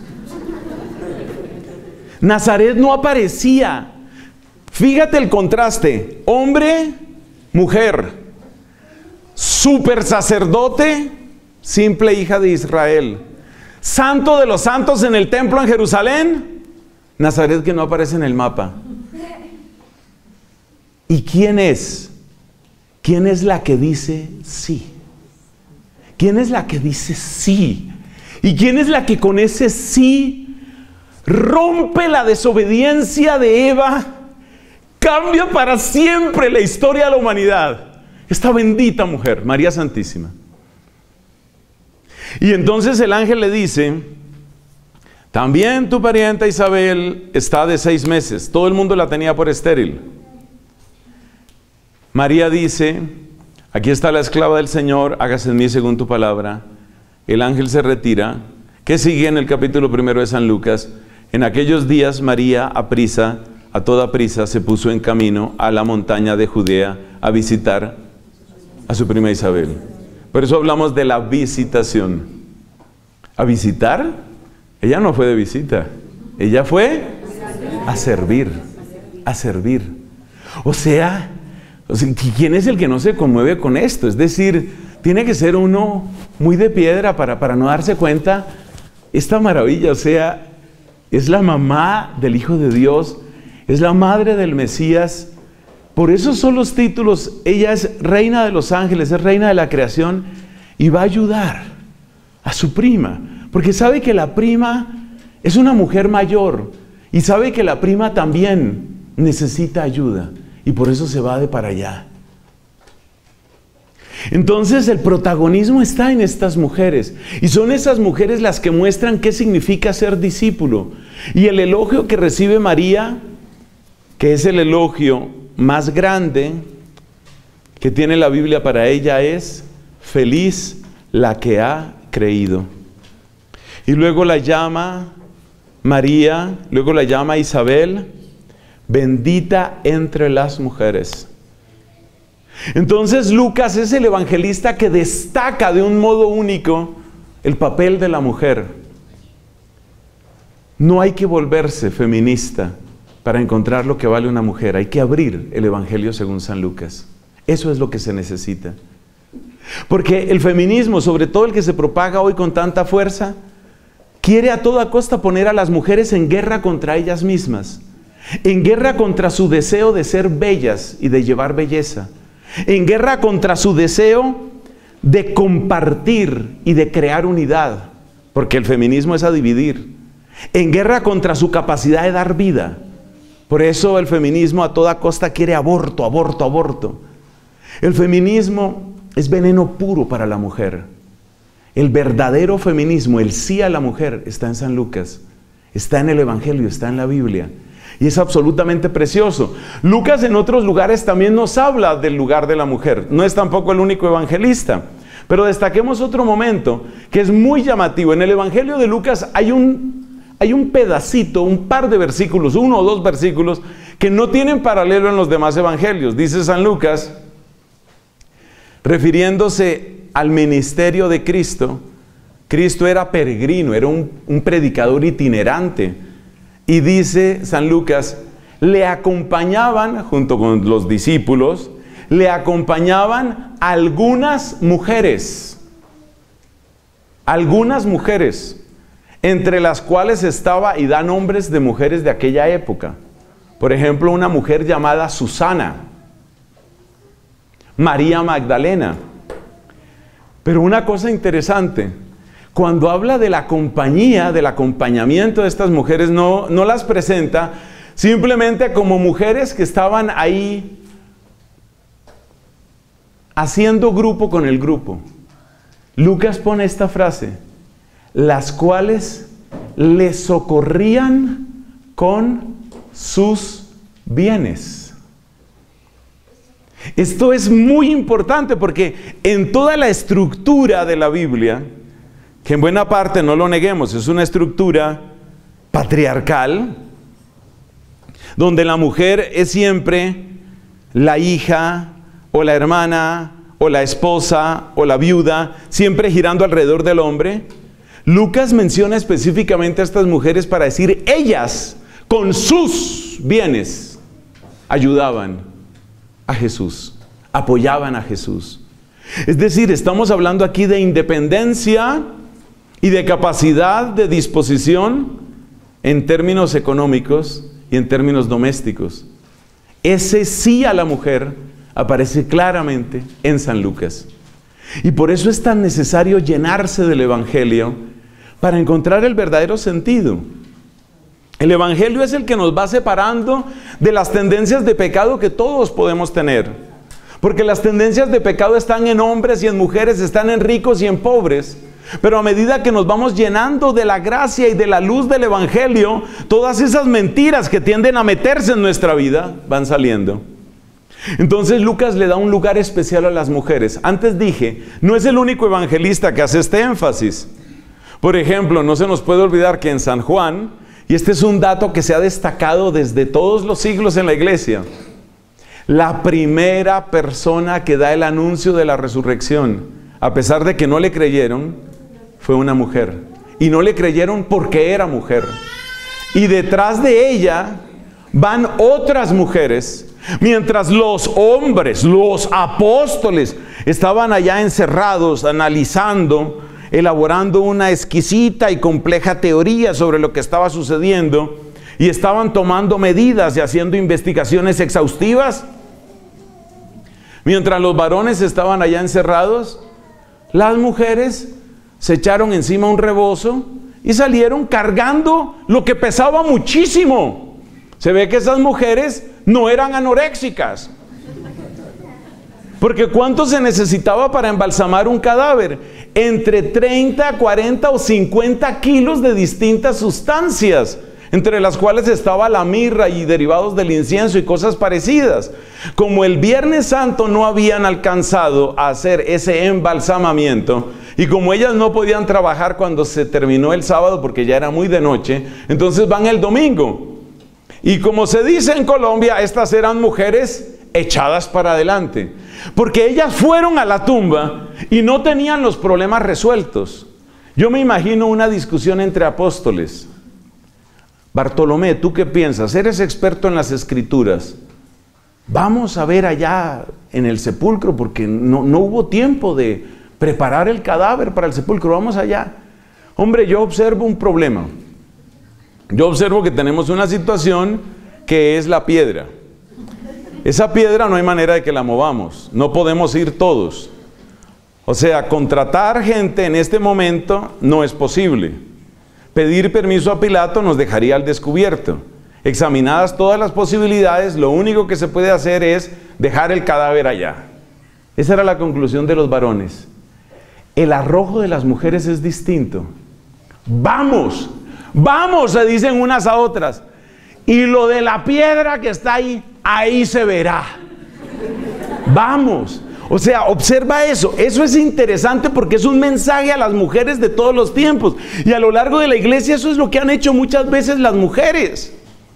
Nazaret no aparecía. Fíjate el contraste. Hombre, mujer. Super sacerdote, simple hija de Israel. Santo de los santos en el templo en Jerusalén. Nazaret que no aparece en el mapa. ¿Y quién es? ¿Quién es la que dice sí? ¿Quién es la que dice sí? ¿Y quién es la que con ese sí rompe la desobediencia de Eva? Cambia para siempre la historia de la humanidad. Esta bendita mujer, María Santísima. Y entonces el ángel le dice, también tu parienta Isabel está de seis meses. Todo el mundo la tenía por estéril. María dice, aquí está la esclava del Señor, hágase en mí según tu palabra. El ángel se retira. ¿Qué sigue en el capítulo primero de San Lucas? En aquellos días María, a prisa, a toda prisa, se puso en camino a la montaña de Judea a visitar a su prima Isabel. Por eso hablamos de la visitación. ¿A visitar? Ella no fue de visita. Ella fue a servir. A servir. O sea, o sea, ¿quién es el que no se conmueve con esto? Es decir, tiene que ser uno muy de piedra para, para no darse cuenta esta maravilla. O sea, es la mamá del Hijo de Dios, es la madre del Mesías. Por eso son los títulos. Ella es reina de los ángeles, es reina de la creación y va a ayudar a su prima, porque sabe que la prima es una mujer mayor y sabe que la prima también necesita ayuda y por eso se va de para allá. Entonces el protagonismo está en estas mujeres y son esas mujeres las que muestran qué significa ser discípulo. Y el elogio que recibe María, que es el elogio más grande que tiene la Biblia para ella, es feliz la que ha creído. Y luego la llama María, luego la llama Isabel, bendita entre las mujeres. Entonces Lucas es el evangelista que destaca de un modo único el papel de la mujer. No hay que volverse feminista para encontrar lo que vale una mujer. Hay que abrir el evangelio según San Lucas. Eso es lo que se necesita. Porque el feminismo, sobre todo el que se propaga hoy con tanta fuerza, quiere a toda costa poner a las mujeres en guerra contra ellas mismas, en guerra contra su deseo de ser bellas y de llevar belleza, en guerra contra su deseo de compartir y de crear unidad, porque el feminismo es a dividir, en guerra contra su capacidad de dar vida. Por eso el feminismo a toda costa quiere aborto, aborto, aborto. El feminismo es veneno puro para la mujer. El verdadero feminismo, el sí a la mujer, está en San Lucas, está en el Evangelio, está en la Biblia. Y es absolutamente precioso. Lucas en otros lugares también nos habla del lugar de la mujer. No es tampoco el único evangelista. Pero destaquemos otro momento que es muy llamativo. En el Evangelio de Lucas hay un, hay un pedacito, un par de versículos, uno o dos versículos, que no tienen paralelo en los demás evangelios. Dice San Lucas, refiriéndose al ministerio de Cristo, Cristo era peregrino, era un, un predicador itinerante. Y dice San Lucas, le acompañaban, junto con los discípulos, le acompañaban algunas mujeres. Algunas mujeres, entre las cuales estaba, y da nombres de mujeres de aquella época. Por ejemplo, una mujer llamada Susana. María Magdalena. Pero una cosa interesante, cuando habla de la compañía, del acompañamiento de estas mujeres, no, no las presenta simplemente como mujeres que estaban ahí haciendo grupo con el grupo. Lucas pone esta frase, las cuales le socorrían con sus bienes. Esto es muy importante porque en toda la estructura de la Biblia, que en buena parte, no lo neguemos, es una estructura patriarcal, donde la mujer es siempre la hija o la hermana o la esposa o la viuda, siempre girando alrededor del hombre. Lucas menciona específicamente a estas mujeres para decir, ellas con sus bienes ayudaban a Jesús, apoyaban a Jesús. Es decir, estamos hablando aquí de independencia y de capacidad de disposición en términos económicos y en términos domésticos. Ese sí a la mujer aparece claramente en San Lucas. Y por eso es tan necesario llenarse del Evangelio para encontrar el verdadero sentido. El Evangelio es el que nos va separando de las tendencias de pecado que todos podemos tener. Porque las tendencias de pecado están en hombres y en mujeres, están en ricos y en pobres. Pero a medida que nos vamos llenando de la gracia y de la luz del Evangelio, todas esas mentiras que tienden a meterse en nuestra vida van saliendo. Entonces Lucas le da un lugar especial a las mujeres. Antes dije, no es el único evangelista que hace este énfasis. Por ejemplo, no se nos puede olvidar que en San Juan, y este es un dato que se ha destacado desde todos los siglos en la iglesia, la primera persona que da el anuncio de la resurrección, a pesar de que no le creyeron, fue una mujer. Y no le creyeron porque era mujer. Y detrás de ella van otras mujeres. Mientras los hombres, los apóstoles, estaban allá encerrados, analizando, elaborando una exquisita y compleja teoría sobre lo que estaba sucediendo, y estaban tomando medidas y haciendo investigaciones exhaustivas, mientras los varones estaban allá encerrados, las mujeres se echaron encima un rebozo y salieron cargando lo que pesaba muchísimo. Se ve que esas mujeres no eran anoréxicas. Porque ¿cuánto se necesitaba para embalsamar un cadáver? Entre treinta, cuarenta o cincuenta kilos de distintas sustancias, entre las cuales estaba la mirra y derivados del incienso y cosas parecidas. Como el Viernes Santo no habían alcanzado a hacer ese embalsamamiento, y como ellas no podían trabajar cuando se terminó el sábado porque ya era muy de noche, entonces van el domingo. Y como se dice en Colombia, estas eran mujeres echadas para adelante, porque ellas fueron a la tumba y no tenían los problemas resueltos. Yo me imagino una discusión entre apóstoles. Bartolomé, ¿tú qué piensas? Eres experto en las escrituras. Vamos a ver allá en el sepulcro, porque no, no hubo tiempo de preparar el cadáver para el sepulcro. Vamos allá. Hombre, yo observo un problema. Yo observo que tenemos una situación que es la piedra. Esa piedra no hay manera de que la movamos. No podemos ir todos. O sea, contratar gente en este momento no es posible. Pedir permiso a Pilato nos dejaría al descubierto. Examinadas todas las posibilidades, lo único que se puede hacer es dejar el cadáver allá. Esa era la conclusión de los varones. El arrojo de las mujeres es distinto. ¡Vamos! ¡Vamos!, se dicen unas a otras. Y lo de la piedra que está ahí, ahí se verá. ¡Vamos! O sea, observa eso. Eso es interesante porque es un mensaje a las mujeres de todos los tiempos. Y a lo largo de la iglesia eso es lo que han hecho muchas veces las mujeres.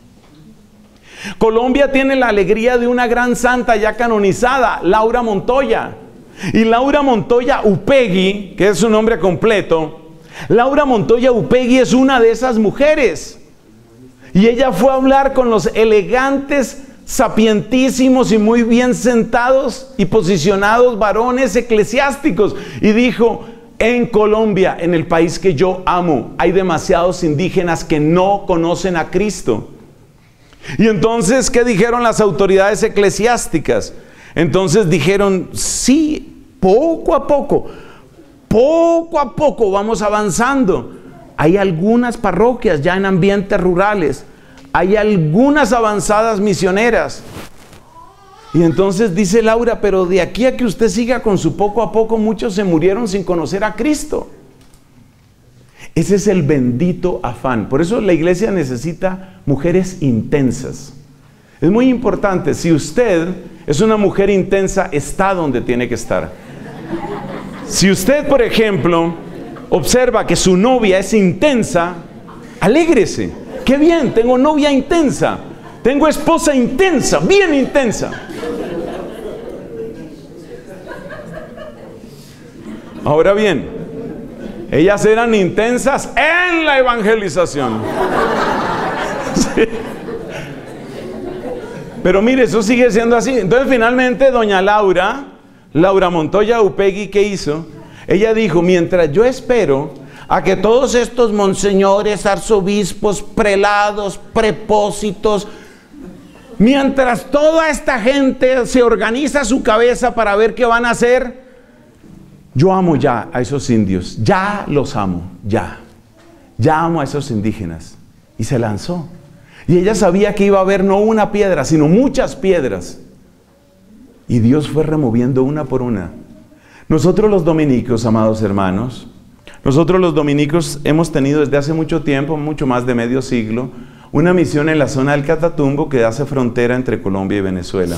Colombia tiene la alegría de una gran santa ya canonizada, Laura Montoya. Y Laura Montoya Upegui, que es su nombre completo, Laura Montoya Upegui es una de esas mujeres. Y ella fue a hablar con los elegantes, sapientísimos y muy bien sentados y posicionados varones eclesiásticos. Y dijo, en Colombia, en el país que yo amo, hay demasiados indígenas que no conocen a Cristo. Y entonces, ¿qué dijeron las autoridades eclesiásticas? Entonces dijeron, sí, poco a poco, poco a poco vamos avanzando. Hay algunas parroquias ya en ambientes rurales, hay algunas avanzadas misioneras. Y entonces dice Laura, pero de aquí a que usted siga con su poco a poco, muchos se murieron sin conocer a Cristo. Ese es el bendito afán. Por eso la iglesia necesita mujeres intensas. Es muy importante, si usted es una mujer intensa, está donde tiene que estar. Si usted, por ejemplo, observa que su novia es intensa, alégrese. ¡Qué bien! Tengo novia intensa. Tengo esposa intensa, bien intensa. Ahora bien, ellas eran intensas en la evangelización. Sí. Pero mire, eso sigue siendo así. Entonces finalmente doña Laura, Laura Montoya Upegui, ¿qué hizo? Ella dijo, mientras yo espero a que todos estos monseñores, arzobispos, prelados, prepósitos, mientras toda esta gente se organiza su cabeza para ver qué van a hacer, yo amo ya a esos indios, ya los amo, ya, ya amo a esos indígenas. Y se lanzó. Y ella sabía que iba a haber no una piedra, sino muchas piedras. Y Dios fue removiendo una por una. Nosotros los dominicos, amados hermanos, nosotros los dominicos hemos tenido desde hace mucho tiempo, mucho más de medio siglo, una misión en la zona del Catatumbo que hace frontera entre Colombia y Venezuela.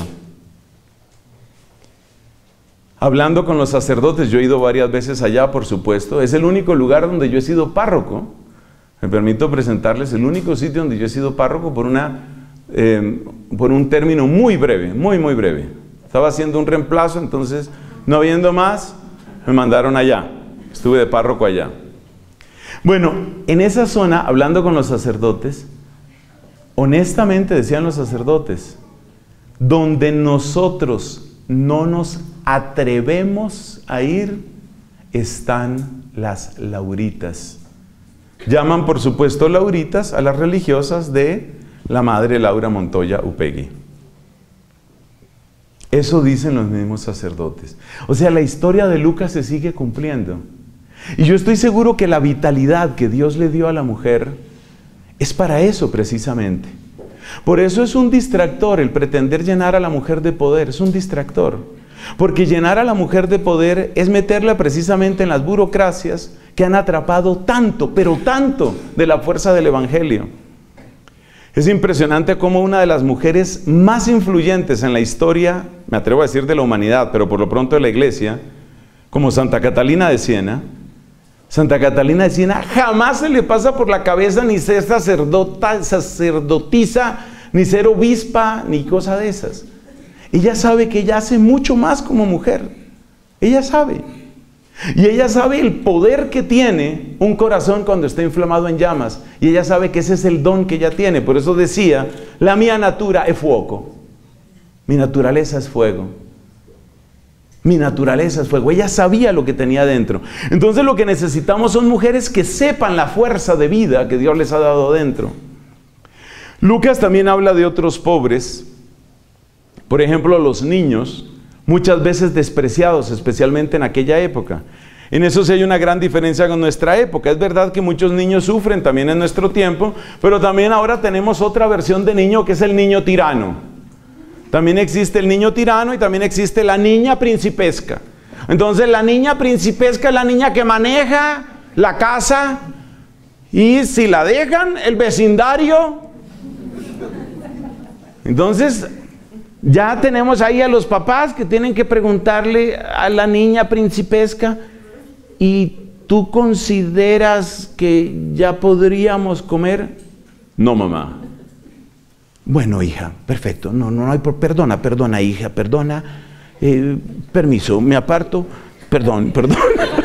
Hablando con los sacerdotes, yo he ido varias veces allá, por supuesto. Es el único lugar donde yo he sido párroco. Me permito presentarles el único sitio donde yo he sido párroco por, una, eh, por un término muy breve, muy, muy breve. Estaba haciendo un reemplazo, entonces, no habiendo más, me mandaron allá. Estuve de párroco allá. Bueno, en esa zona, hablando con los sacerdotes, honestamente decían los sacerdotes, donde nosotros no nos atrevemos a ir, están las lauritas. Llaman, por supuesto, lauritas a las religiosas de la madre Laura Montoya Upegui. Eso dicen los mismos sacerdotes. O sea, la historia de Lucas se sigue cumpliendo. Y yo estoy seguro que la vitalidad que Dios le dio a la mujer es para eso precisamente. Por eso es un distractor el pretender llenar a la mujer de poder, es un distractor. Porque llenar a la mujer de poder es meterla precisamente en las burocracias que han atrapado tanto, pero tanto de la fuerza del Evangelio. Es impresionante cómo una de las mujeres más influyentes en la historia, me atrevo a decir de la humanidad, pero por lo pronto de la iglesia, como Santa Catalina de Siena, Santa Catalina de Siena jamás se le pasa por la cabeza ni ser sacerdota, sacerdotisa, ni ser obispa, ni cosa de esas. Ella sabe que ella hace mucho más como mujer. Ella sabe. Y ella sabe el poder que tiene un corazón cuando está inflamado en llamas. Y ella sabe que ese es el don que ella tiene. Por eso decía, la mía natura es fuego. Mi naturaleza es fuego. Mi naturaleza es fuego. Ella sabía lo que tenía dentro. Entonces lo que necesitamos son mujeres que sepan la fuerza de vida que Dios les ha dado dentro. Lucas también habla de otros pobres. Por ejemplo, los niños, muchas veces despreciados, especialmente en aquella época. En eso sí hay una gran diferencia con nuestra época. Es verdad que muchos niños sufren también en nuestro tiempo, pero también ahora tenemos otra versión de niño que es el niño tirano. También existe el niño tirano y también existe la niña principesca. Entonces la niña principesca es la niña que maneja la casa y si la dejan, el vecindario. Entonces ya tenemos ahí a los papás que tienen que preguntarle a la niña principesca, ¿y tú consideras que ya podríamos comer? No, mamá. Bueno, hija, perfecto. No, no, no hay por... Perdona, perdona, hija, perdona. Eh, permiso, me aparto. Perdón, perdón.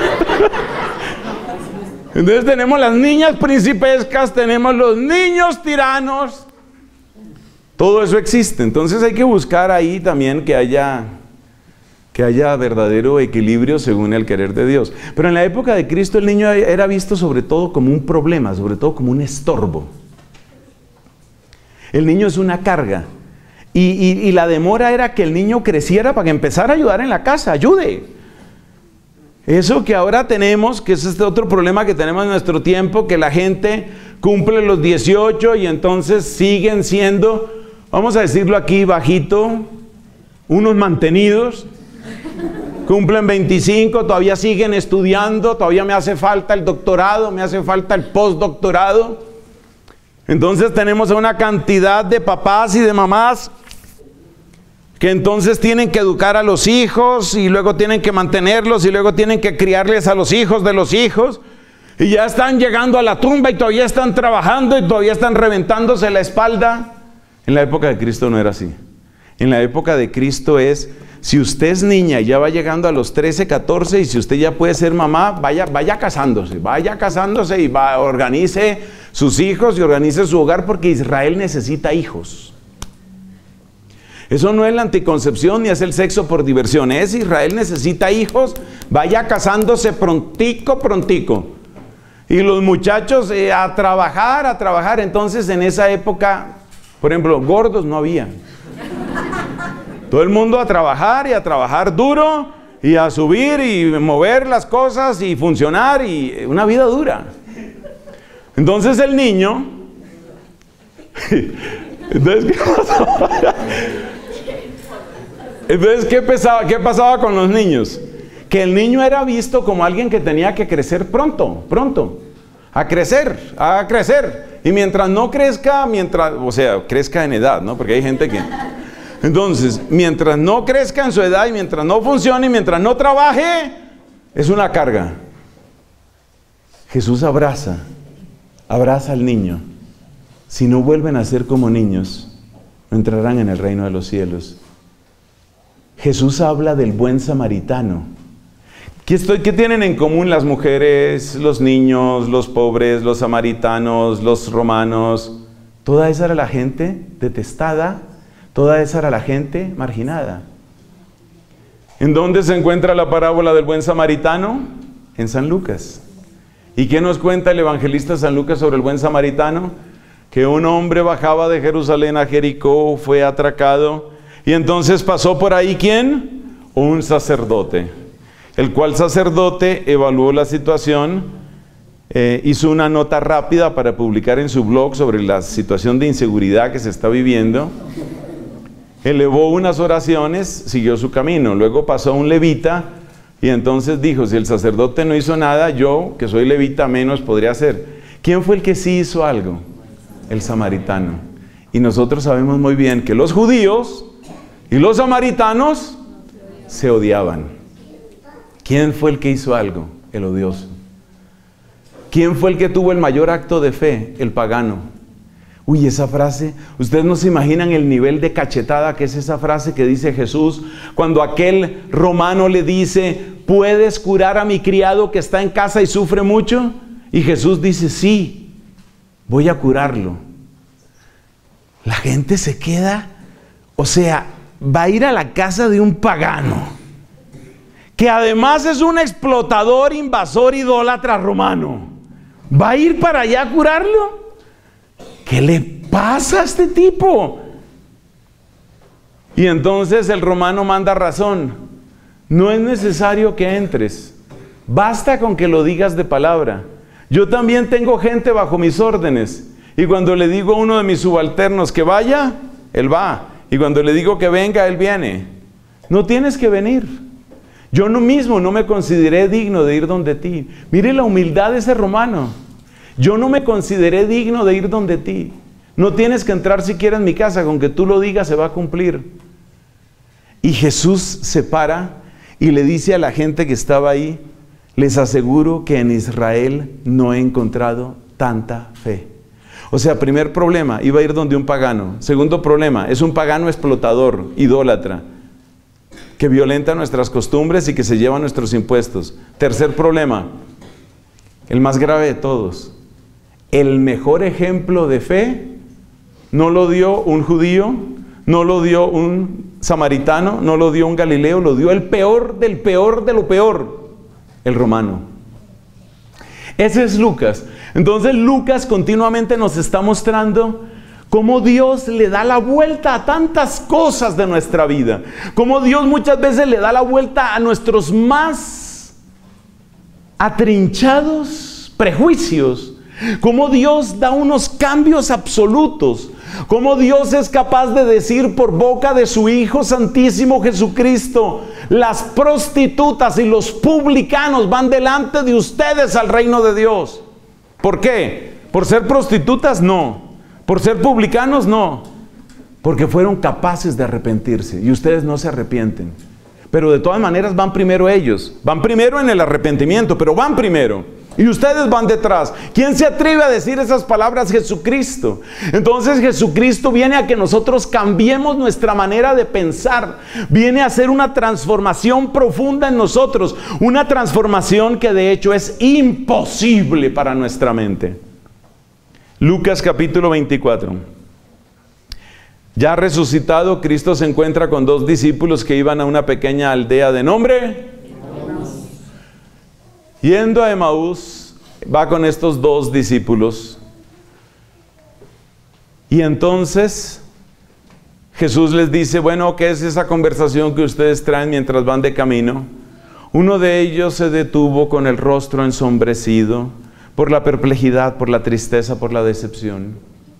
Entonces tenemos las niñas principescas, tenemos los niños tiranos. Todo eso existe, entonces hay que buscar ahí también que haya, que haya verdadero equilibrio según el querer de Dios. Pero en la época de Cristo el niño era visto sobre todo como un problema, sobre todo como un estorbo. El niño es una carga Y, y, y la demora era que el niño creciera para que empezara a ayudar en la casa, ayude. Eso que ahora tenemos, que es este otro problema que tenemos en nuestro tiempo, que la gente cumple los dieciocho y entonces siguen siendo, vamos a decirlo aquí bajito, unos mantenidos. Cumplen veinticinco, todavía siguen estudiando, todavía me hace falta el doctorado, me hace falta el postdoctorado. Entonces tenemos una cantidad de papás y de mamás que entonces tienen que educar a los hijos y luego tienen que mantenerlos y luego tienen que criarles a los hijos de los hijos y ya están llegando a la tumba y todavía están trabajando y todavía están reventándose la espalda. En la época de Cristo no era así. En la época de Cristo es, si usted es niña y ya va llegando a los trece, catorce y si usted ya puede ser mamá, vaya, vaya casándose, vaya casándose y va, organice sus hijos y organice su hogar porque Israel necesita hijos. Eso no es la anticoncepción ni es el sexo por diversión, es Israel necesita hijos, vaya casándose prontico, prontico. Y los muchachos eh, a trabajar, a trabajar. Entonces en esa época, por ejemplo, gordos no había. Todo el mundo a trabajar y a trabajar duro y a subir y mover las cosas y funcionar y una vida dura. Entonces el niño, entonces, ¿qué pasaba? Entonces, ¿qué pasaba? ¿Qué pasaba con los niños? Que el niño era visto como alguien que tenía que crecer pronto, pronto, a crecer, a crecer. Y mientras no crezca, mientras, o sea, crezca en edad, ¿no? Porque hay gente que... Entonces, mientras no crezca en su edad y mientras no funcione y mientras no trabaje, es una carga. Jesús abraza, abraza al niño. Si no vuelven a ser como niños, no entrarán en el reino de los cielos. Jesús habla del buen samaritano. ¿Qué, estoy, ¿Qué tienen en común las mujeres, los niños, los pobres, los samaritanos, los romanos? Toda esa era la gente detestada, toda esa era la gente marginada. ¿En dónde se encuentra la parábola del buen samaritano? En San Lucas. ¿Y qué nos cuenta el evangelista San Lucas sobre el buen samaritano? Que un hombre bajaba de Jerusalén a Jericó, fue atracado, y entonces pasó por ahí, ¿quién? Un sacerdote, el cual sacerdote evaluó la situación, eh, hizo una nota rápida para publicar en su blog sobre la situación de inseguridad que se está viviendo, elevó unas oraciones, siguió su camino, luego pasó un levita, y entonces dijo, si el sacerdote no hizo nada, yo, que soy levita, menos podría hacer. ¿Quién fue el que sí hizo algo? El samaritano. Y nosotros sabemos muy bien que los judíos y los samaritanos se odiaban. ¿Quién fue el que hizo algo? El odioso. ¿Quién fue el que tuvo el mayor acto de fe? El pagano. Uy, esa frase, ustedes no se imaginan el nivel de cachetada que es esa frase que dice Jesús cuando aquel romano le dice, ¿puedes curar a mi criado que está en casa y sufre mucho? Y Jesús dice, sí, voy a curarlo. La gente se queda, o sea, va a ir a la casa de un pagano, que además es un explotador, invasor, idólatra romano. ¿Va a ir para allá a curarlo? ¿Qué le pasa a este tipo? Y entonces el romano manda razón. No es necesario que entres. Basta con que lo digas de palabra. Yo también tengo gente bajo mis órdenes. Y cuando le digo a uno de mis subalternos que vaya, él va. Y cuando le digo que venga, él viene. No tienes que venir. Yo no mismo no me consideré digno de ir donde ti. Mire la humildad de ese romano. Yo no me consideré digno de ir donde ti. No tienes que entrar siquiera en mi casa. Con que tú lo digas se va a cumplir. Y Jesús se para y le dice a la gente que estaba ahí, les aseguro que en Israel no he encontrado tanta fe. O sea, primer problema, iba a ir donde un pagano. Segundo problema, es un pagano explotador, idólatra, que violenta nuestras costumbres y que se lleva nuestros impuestos. Tercer problema, el más grave de todos, el mejor ejemplo de fe no lo dio un judío, no lo dio un samaritano, no lo dio un galileo, lo dio el peor del peor de lo peor, el romano. Ese es Lucas. Entonces Lucas continuamente nos está mostrando Cómo Dios le da la vuelta a tantas cosas de nuestra vida. Cómo Dios muchas veces le da la vuelta a nuestros más atrinchados prejuicios. Cómo Dios da unos cambios absolutos. Cómo Dios es capaz de decir por boca de su Hijo Santísimo Jesucristo: las prostitutas y los publicanos van delante de ustedes al reino de Dios. ¿Por qué? ¿Por ser prostitutas? No. ¿Por ser publicanos? No. Porque fueron capaces de arrepentirse y ustedes no se arrepienten. Pero de todas maneras van primero ellos. Van primero en el arrepentimiento, pero van primero. Y ustedes van detrás. ¿Quién se atreve a decir esas palabras? Jesucristo. Entonces Jesucristo viene a que nosotros cambiemos nuestra manera de pensar. Viene a hacer una transformación profunda en nosotros. Una transformación que de hecho es imposible para nuestra mente. Lucas capítulo veinticuatro. Ya resucitado, Cristo se encuentra con dos discípulos que iban a una pequeña aldea de nombre Emaús. Yendo a Emaús, va con estos dos discípulos. Y entonces Jesús les dice: bueno, ¿qué es esa conversación que ustedes traen mientras van de camino? Uno de ellos se detuvo con el rostro ensombrecido por la perplejidad, por la tristeza, por la decepción.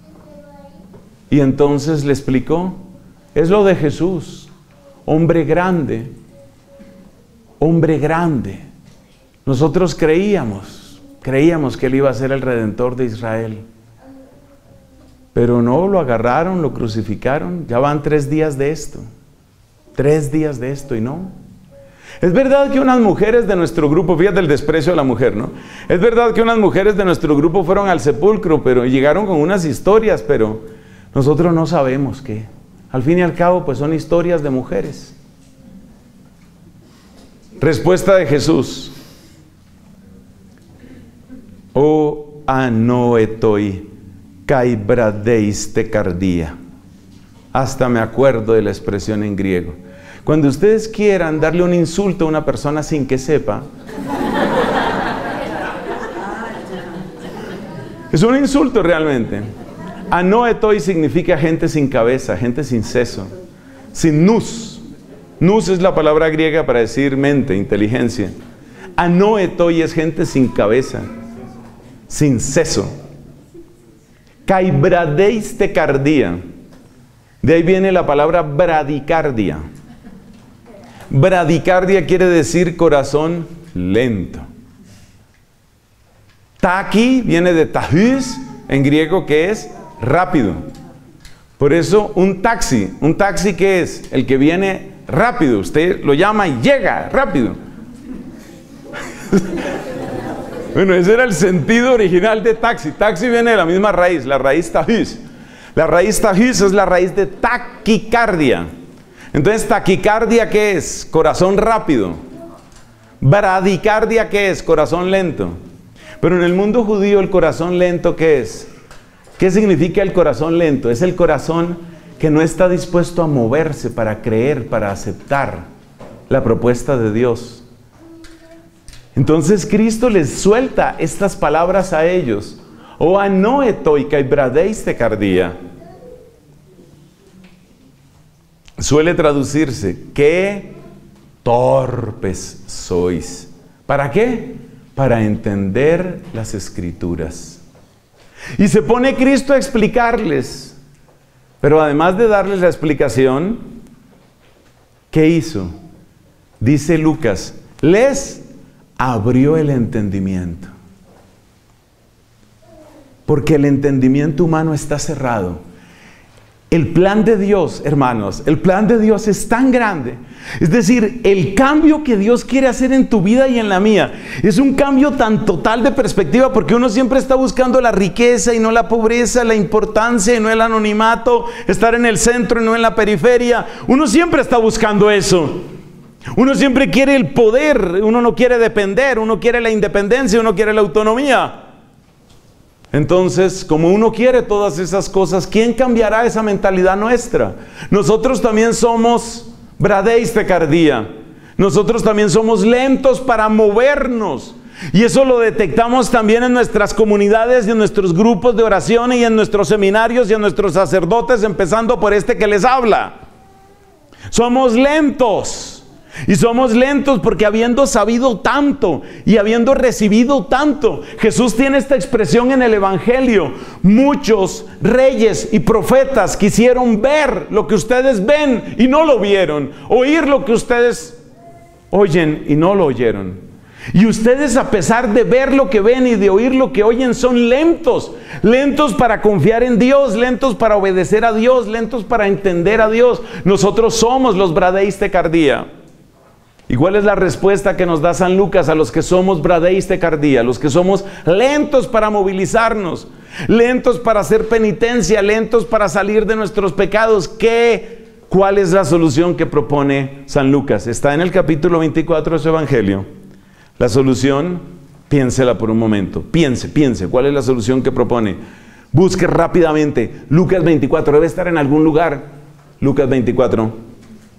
Y entonces le explicó: es lo de Jesús, hombre grande, hombre grande. Nosotros creíamos, creíamos que Él iba a ser el Redentor de Israel. Pero no, lo agarraron, lo crucificaron. Ya van tres días de esto. Tres días de esto y no. Es verdad que unas mujeres de nuestro grupo, fíjate el desprecio a la mujer, ¿no? Es verdad que unas mujeres de nuestro grupo fueron al sepulcro, pero llegaron con unas historias, pero nosotros no sabemos qué. Al fin y al cabo, pues son historias de mujeres. Respuesta de Jesús: O anoetoi kai bradeis te cardia. Hasta me acuerdo de la expresión en griego. Cuando ustedes quieran darle un insulto a una persona sin que sepa, es un insulto realmente. Anoetoi significa gente sin cabeza, gente sin seso, sin nous. Nous es la palabra griega para decir mente, inteligencia. Anoetoi es gente sin cabeza, sin seso. Kai bradeis te cardia. De ahí viene la palabra bradicardia. Bradicardia quiere decir corazón lento. Taki viene de tahus, en griego, que es rápido. Por eso un taxi, un taxi ¿qué es? El que viene rápido. Usted lo llama y llega rápido. Bueno, ese era el sentido original de taxi. Taxi viene de la misma raíz, la raíz tahus. La raíz tahus es la raíz de taquicardia. Entonces, taquicardia, ¿qué es? Corazón rápido. Bradicardia, ¿qué es? Corazón lento. Pero en el mundo judío, el corazón lento, ¿qué es? ¿Qué significa el corazón lento? Es el corazón que no está dispuesto a moverse para creer, para aceptar la propuesta de Dios. Entonces, Cristo les suelta estas palabras a ellos. O anoetoi kai bradeis te cardia. Suele traducirse: qué torpes sois. ¿Para qué? Para entender las Escrituras. Y se pone Cristo a explicarles. Pero además de darles la explicación, ¿qué hizo? Dice Lucas: les abrió el entendimiento. Porque el entendimiento humano está cerrado. El plan de Dios, hermanos, el plan de Dios es tan grande. Es decir, el cambio que Dios quiere hacer en tu vida y en la mía es un cambio tan total de perspectiva, porque uno siempre está buscando la riqueza y no la pobreza, la importancia y no el anonimato, estar en el centro y no en la periferia. Uno siempre está buscando eso. Uno siempre quiere el poder, uno no quiere depender, uno quiere la independencia, uno quiere la autonomía. Entonces, como uno quiere todas esas cosas, ¿quién cambiará esa mentalidad nuestra? Nosotros también somos bradeis te cardia. Nosotros también somos lentos para movernos. Y eso lo detectamos también en nuestras comunidades y en nuestros grupos de oración y en nuestros seminarios y en nuestros sacerdotes, empezando por este que les habla. Somos lentos. Y somos lentos porque habiendo sabido tanto y habiendo recibido tanto, Jesús tiene esta expresión en el Evangelio: muchos reyes y profetas quisieron ver lo que ustedes ven y no lo vieron, oír lo que ustedes oyen y no lo oyeron. Y ustedes, a pesar de ver lo que ven y de oír lo que oyen, son lentos. Lentos para confiar en Dios, lentos para obedecer a Dios, lentos para entender a Dios. Nosotros somos los bradeis tecardía. ¿Y cuál es la respuesta que nos da San Lucas a los que somos bradeis tecardía? Los que somos lentos para movilizarnos, lentos para hacer penitencia, lentos para salir de nuestros pecados. ¿Qué? ¿Cuál es la solución que propone San Lucas? Está en el capítulo veinticuatro de su Evangelio. La solución, piénsela por un momento. Piense, piense. ¿Cuál es la solución que propone? Busque rápidamente. Lucas veinticuatro. Debe estar en algún lugar. Lucas veinticuatro.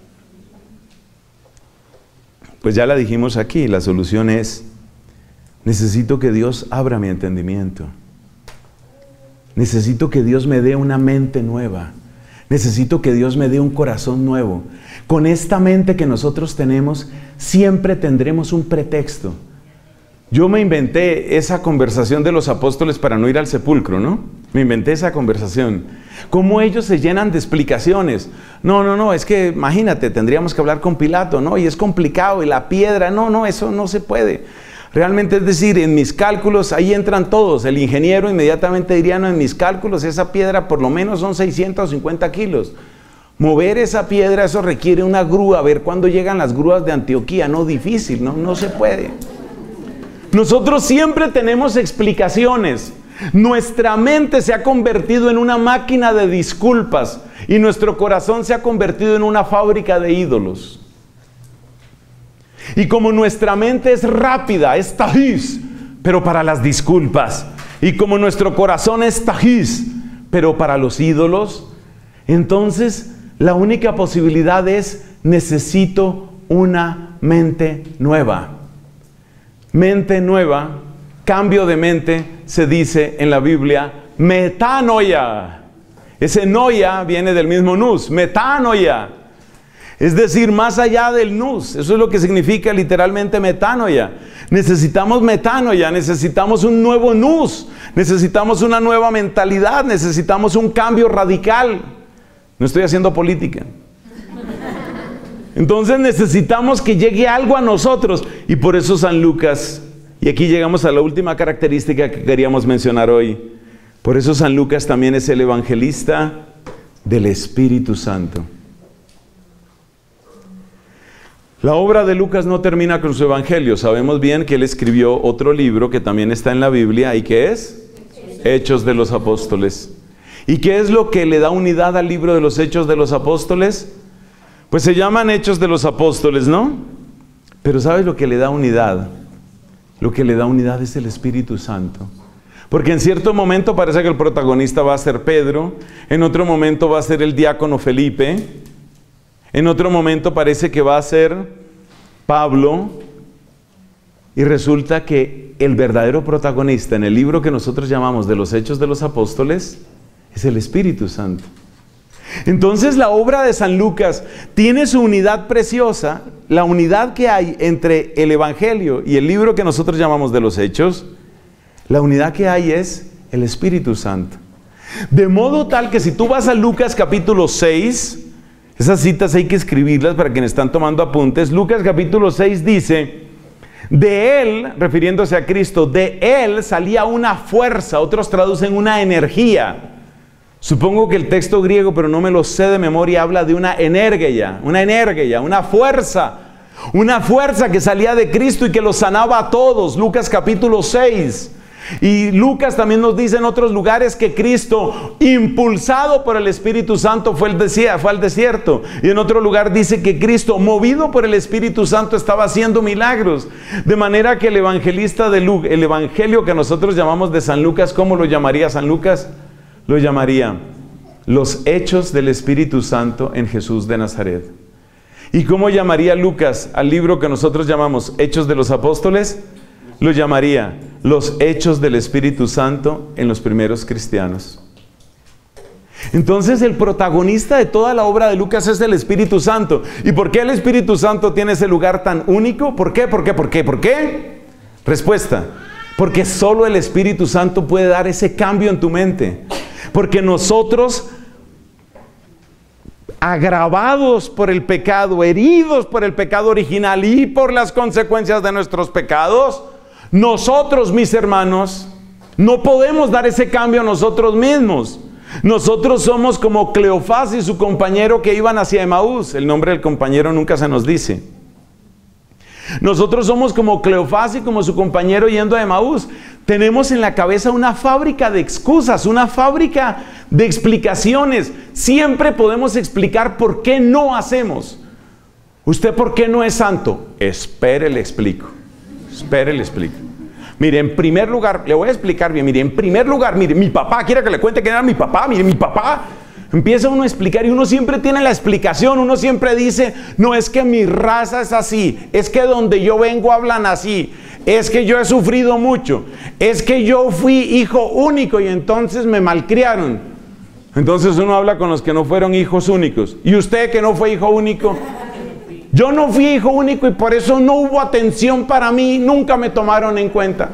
Pues ya la dijimos aquí. La solución es: necesito que Dios abra mi entendimiento. Necesito que Dios me dé una mente nueva. Necesito que Dios me dé un corazón nuevo. Con esta mente que nosotros tenemos, siempre tendremos un pretexto. Yo me inventé esa conversación de los apóstoles para no ir al sepulcro, ¿no? Me inventé esa conversación. Cómo ellos se llenan de explicaciones. No, no, no, es que imagínate, tendríamos que hablar con Pilato, ¿no? Y es complicado, y la piedra, no, no, eso no se puede. Realmente, es decir, en mis cálculos, ahí entran todos. El ingeniero inmediatamente diría: no, en mis cálculos esa piedra por lo menos son seiscientos cincuenta kilos. Mover esa piedra, eso requiere una grúa. A ver cuándo llegan las grúas de Antioquía. No, difícil, no, no se puede. Nosotros siempre tenemos explicaciones. Nuestra mente se ha convertido en una máquina de disculpas y nuestro corazón se ha convertido en una fábrica de ídolos. Y como nuestra mente es rápida, es tajiz, pero para las disculpas, y como nuestro corazón es tajiz, pero para los ídolos, entonces la única posibilidad es: necesito una mente nueva. Mente nueva, cambio de mente, se dice en la Biblia metanoia. Ese noia viene del mismo nous, metanoia. Es decir, más allá del nous. Eso es lo que significa literalmente metanoia. Necesitamos metanoia, necesitamos un nuevo nous, necesitamos una nueva mentalidad, necesitamos un cambio radical. No estoy haciendo política. Entonces necesitamos que llegue algo a nosotros. Y por eso San Lucas, y aquí llegamos a la última característica que queríamos mencionar hoy. Por eso San Lucas también es el evangelista del Espíritu Santo. La obra de Lucas no termina con su evangelio. Sabemos bien que él escribió otro libro que también está en la Biblia. ¿Y qué es? Hechos de los Apóstoles. ¿Y qué es lo que le da unidad al libro de los Hechos de los Apóstoles? Pues se llaman Hechos de los Apóstoles, ¿no? Pero ¿sabes lo que le da unidad? Lo que le da unidad es el Espíritu Santo. Porque en cierto momento parece que el protagonista va a ser Pedro, en otro momento va a ser el diácono Felipe, en otro momento parece que va a ser Pablo, y resulta que el verdadero protagonista en el libro que nosotros llamamos de los Hechos de los Apóstoles es el Espíritu Santo. Entonces la obra de San Lucas tiene su unidad preciosa. La unidad que hay entre el Evangelio y el libro que nosotros llamamos de los Hechos, la unidad que hay es el Espíritu Santo. De modo tal que si tú vas a Lucas capítulo seis, esas citas hay que escribirlas para quienes están tomando apuntes. Lucas capítulo seis dice: de él, refiriéndose a Cristo, de él salía una fuerza. Otros traducen una energía. Supongo que el texto griego, pero no me lo sé de memoria, habla de una energía, una energía, una fuerza, una fuerza que salía de Cristo y que los sanaba a todos. Lucas capítulo seis. Y Lucas también nos dice en otros lugares que Cristo, impulsado por el Espíritu Santo, fue, el desierto, fue al desierto. Y en otro lugar dice que Cristo, movido por el Espíritu Santo, estaba haciendo milagros. De manera que el evangelista de Lucas, el evangelio que nosotros llamamos de San Lucas, ¿cómo lo llamaría San Lucas? Lo llamaría los Hechos del Espíritu Santo en Jesús de Nazaret. ¿Y cómo llamaría Lucas al libro que nosotros llamamos Hechos de los Apóstoles? lo llamaría los hechos del Espíritu Santo en los primeros cristianos. Entonces el protagonista de toda la obra de Lucas es el Espíritu Santo. ¿Y por qué el Espíritu Santo tiene ese lugar tan único? ¿Por qué? ¿Por qué? ¿Por qué? ¿Por qué? Respuesta: porque solo el Espíritu Santo puede dar ese cambio en tu mente. Porque nosotros, agravados por el pecado, heridos por el pecado original y por las consecuencias de nuestros pecados, nosotros, mis hermanos, no podemos dar ese cambio a nosotros mismos. Nosotros somos como Cleofás y su compañero que iban hacia Emaús. El nombre del compañero nunca se nos dice. Nosotros somos como Cleofás y como su compañero yendo a Emaús. Tenemos en la cabeza una fábrica de excusas, una fábrica de explicaciones. Siempre podemos explicar por qué no hacemos. ¿Usted por qué no es santo? Espere, le explico. Espere, le explico. Mire, en primer lugar, le voy a explicar bien. Mire, en primer lugar, mire, mi papá, quiere que le cuente quién era mi papá. Mire, mi papá. Empieza uno a explicar y uno siempre tiene la explicación. Uno siempre dice, no es que mi raza es así, es que donde yo vengo hablan así, es que yo he sufrido mucho, es que yo fui hijo único y entonces me malcriaron. Entonces uno habla con los que no fueron hijos únicos. ¿Y usted que no fue hijo único? Yo no fui hijo único y por eso no hubo atención para mí, nunca me tomaron en cuenta.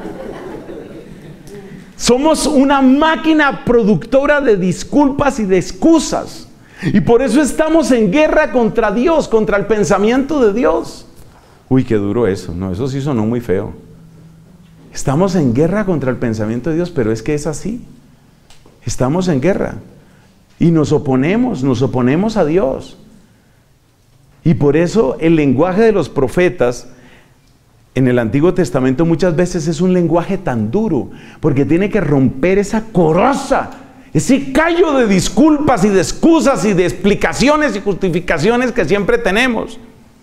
Somos una máquina productora de disculpas y de excusas. Y por eso estamos en guerra contra Dios, contra el pensamiento de Dios. Uy, qué duro eso. No, eso sí sonó muy feo. Estamos en guerra contra el pensamiento de Dios, pero es que es así. Estamos en guerra. Y nos oponemos, nos oponemos a Dios. Y por eso el lenguaje de los profetas en el Antiguo Testamento muchas veces es un lenguaje tan duro, porque tiene que romper esa coraza, ese callo de disculpas y de excusas y de explicaciones y justificaciones que siempre tenemos.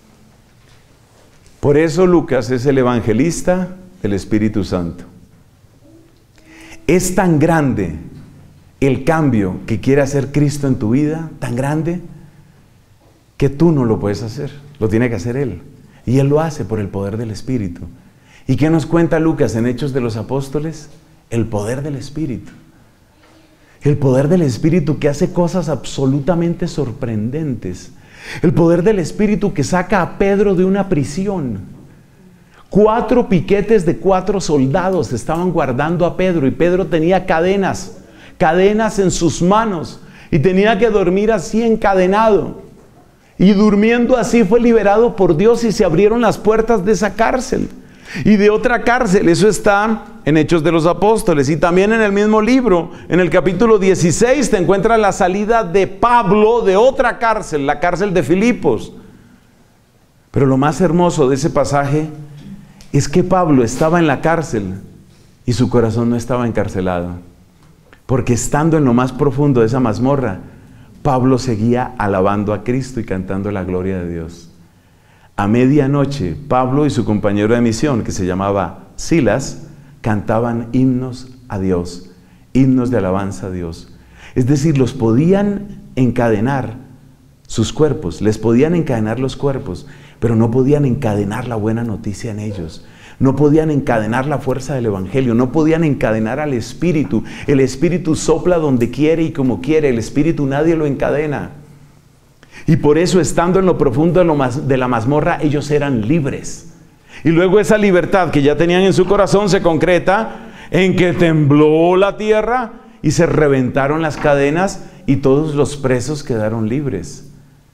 Por eso Lucas es el evangelista del Espíritu Santo. Es tan grande el cambio que quiere hacer Cristo en tu vida, tan grande, que tú no lo puedes hacer, lo tiene que hacer Él. Y Él lo hace por el poder del Espíritu. ¿Y qué nos cuenta Lucas en Hechos de los Apóstoles? El poder del Espíritu. El poder del Espíritu que hace cosas absolutamente sorprendentes. El poder del Espíritu que saca a Pedro de una prisión. Cuatro piquetes de cuatro soldados estaban guardando a Pedro y Pedro tenía cadenas, cadenas en sus manos y tenía que dormir así encadenado. Y durmiendo así fue liberado por Dios y se abrieron las puertas de esa cárcel. Y de otra cárcel, eso está en Hechos de los Apóstoles. Y también en el mismo libro, en el capítulo dieciséis, te encuentras la salida de Pablo de otra cárcel, la cárcel de Filipos. Pero lo más hermoso de ese pasaje es que Pablo estaba en la cárcel y su corazón no estaba encarcelado. Porque estando en lo más profundo de esa mazmorra, Pablo seguía alabando a Cristo y cantando la gloria de Dios. A medianoche, Pablo y su compañero de misión, que se llamaba Silas, cantaban himnos a Dios, himnos de alabanza a Dios. Es decir, los podían encadenar sus cuerpos, les podían encadenar los cuerpos, pero no podían encadenar la buena noticia en ellos. No podían encadenar la fuerza del Evangelio, no podían encadenar al Espíritu. El Espíritu sopla donde quiere y como quiere, el Espíritu nadie lo encadena. Y por eso, estando en lo profundo de, lo más, de la mazmorra, ellos eran libres. Y luego esa libertad que ya tenían en su corazón se concreta en que tembló la tierra y se reventaron las cadenas y todos los presos quedaron libres.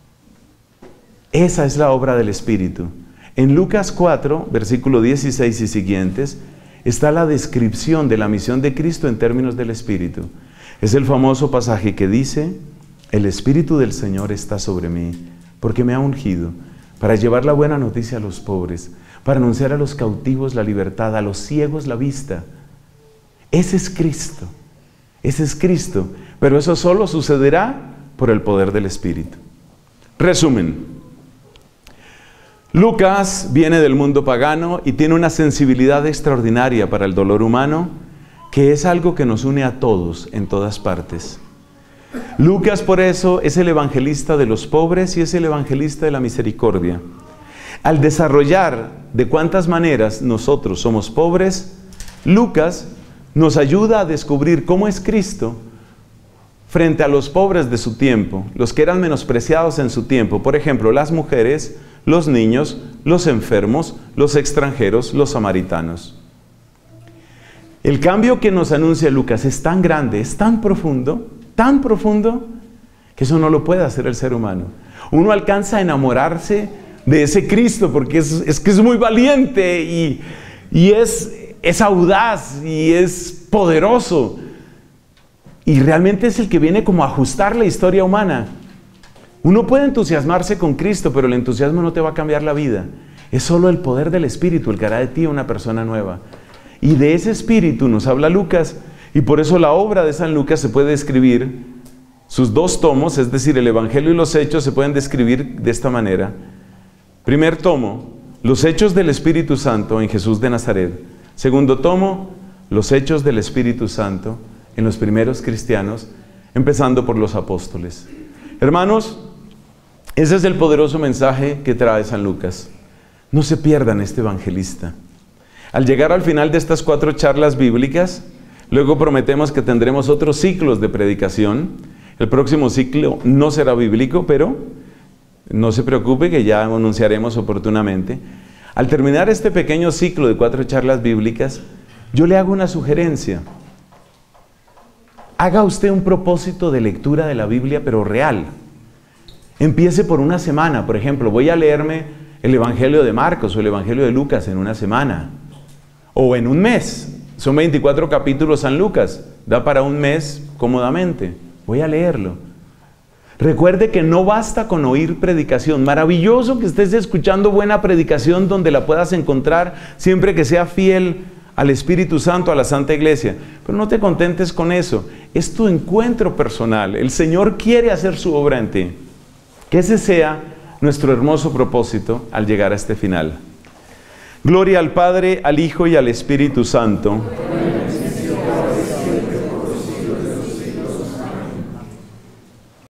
Esa es la obra del Espíritu. En Lucas cuatro, versículo dieciséis y siguientes, está la descripción de la misión de Cristo en términos del Espíritu. Es el famoso pasaje que dice: el Espíritu del Señor está sobre mí, porque me ha ungido para llevar la buena noticia a los pobres, para anunciar a los cautivos la libertad, a los ciegos la vista. Ese es Cristo, ese es Cristo, pero eso solo sucederá por el poder del Espíritu. Resumen. Lucas viene del mundo pagano y tiene una sensibilidad extraordinaria para el dolor humano, que es algo que nos une a todos en todas partes. Lucas por eso es el evangelista de los pobres y es el evangelista de la misericordia. Al desarrollar de cuántas maneras nosotros somos pobres, Lucas nos ayuda a descubrir cómo es Cristo frente a los pobres de su tiempo, los que eran menospreciados en su tiempo. Por ejemplo, las mujeres, los niños, los enfermos, los extranjeros, los samaritanos. El cambio que nos anuncia Lucas es tan grande, es tan profundo, tan profundo, que eso no lo puede hacer el ser humano. Uno alcanza a enamorarse de ese Cristo porque es, es que es muy valiente y, y es, es audaz y es poderoso. Y realmente es el que viene como a ajustar la historia humana. Uno puede entusiasmarse con Cristo, pero el entusiasmo no te va a cambiar la vida. Es solo el poder del Espíritu el que hará de ti una persona nueva. Y de ese Espíritu nos habla Lucas, y por eso la obra de San Lucas se puede describir, sus dos tomos, es decir, el Evangelio y los Hechos, se pueden describir de esta manera. Primer tomo, los Hechos del Espíritu Santo en Jesús de Nazaret. Segundo tomo, los Hechos del Espíritu Santo en los primeros cristianos, empezando por los apóstoles. Hermanos, ese es el poderoso mensaje que trae San Lucas. No se pierdan este evangelista. Al llegar al final de estas cuatro charlas bíblicas, luego prometemos que tendremos otros ciclos de predicación. El próximo ciclo no será bíblico, pero no se preocupe que ya anunciaremos oportunamente. Al terminar este pequeño ciclo de cuatro charlas bíblicas, yo le hago una sugerencia. Haga usted un propósito de lectura de la Biblia, pero real. Empiece por una semana. Por ejemplo, voy a leerme el Evangelio de Marcos o el Evangelio de Lucas en una semana. O en un mes. Son veinticuatro capítulos San Lucas. Da para un mes cómodamente. Voy a leerlo. Recuerde que no basta con oír predicación. Maravilloso que estés escuchando buena predicación donde la puedas encontrar siempre que sea fiel al Espíritu Santo, a la Santa Iglesia. Pero no te contentes con eso. Es tu encuentro personal. El Señor quiere hacer su obra en ti. Que ese sea nuestro hermoso propósito al llegar a este final. Gloria al Padre, al Hijo y al Espíritu Santo.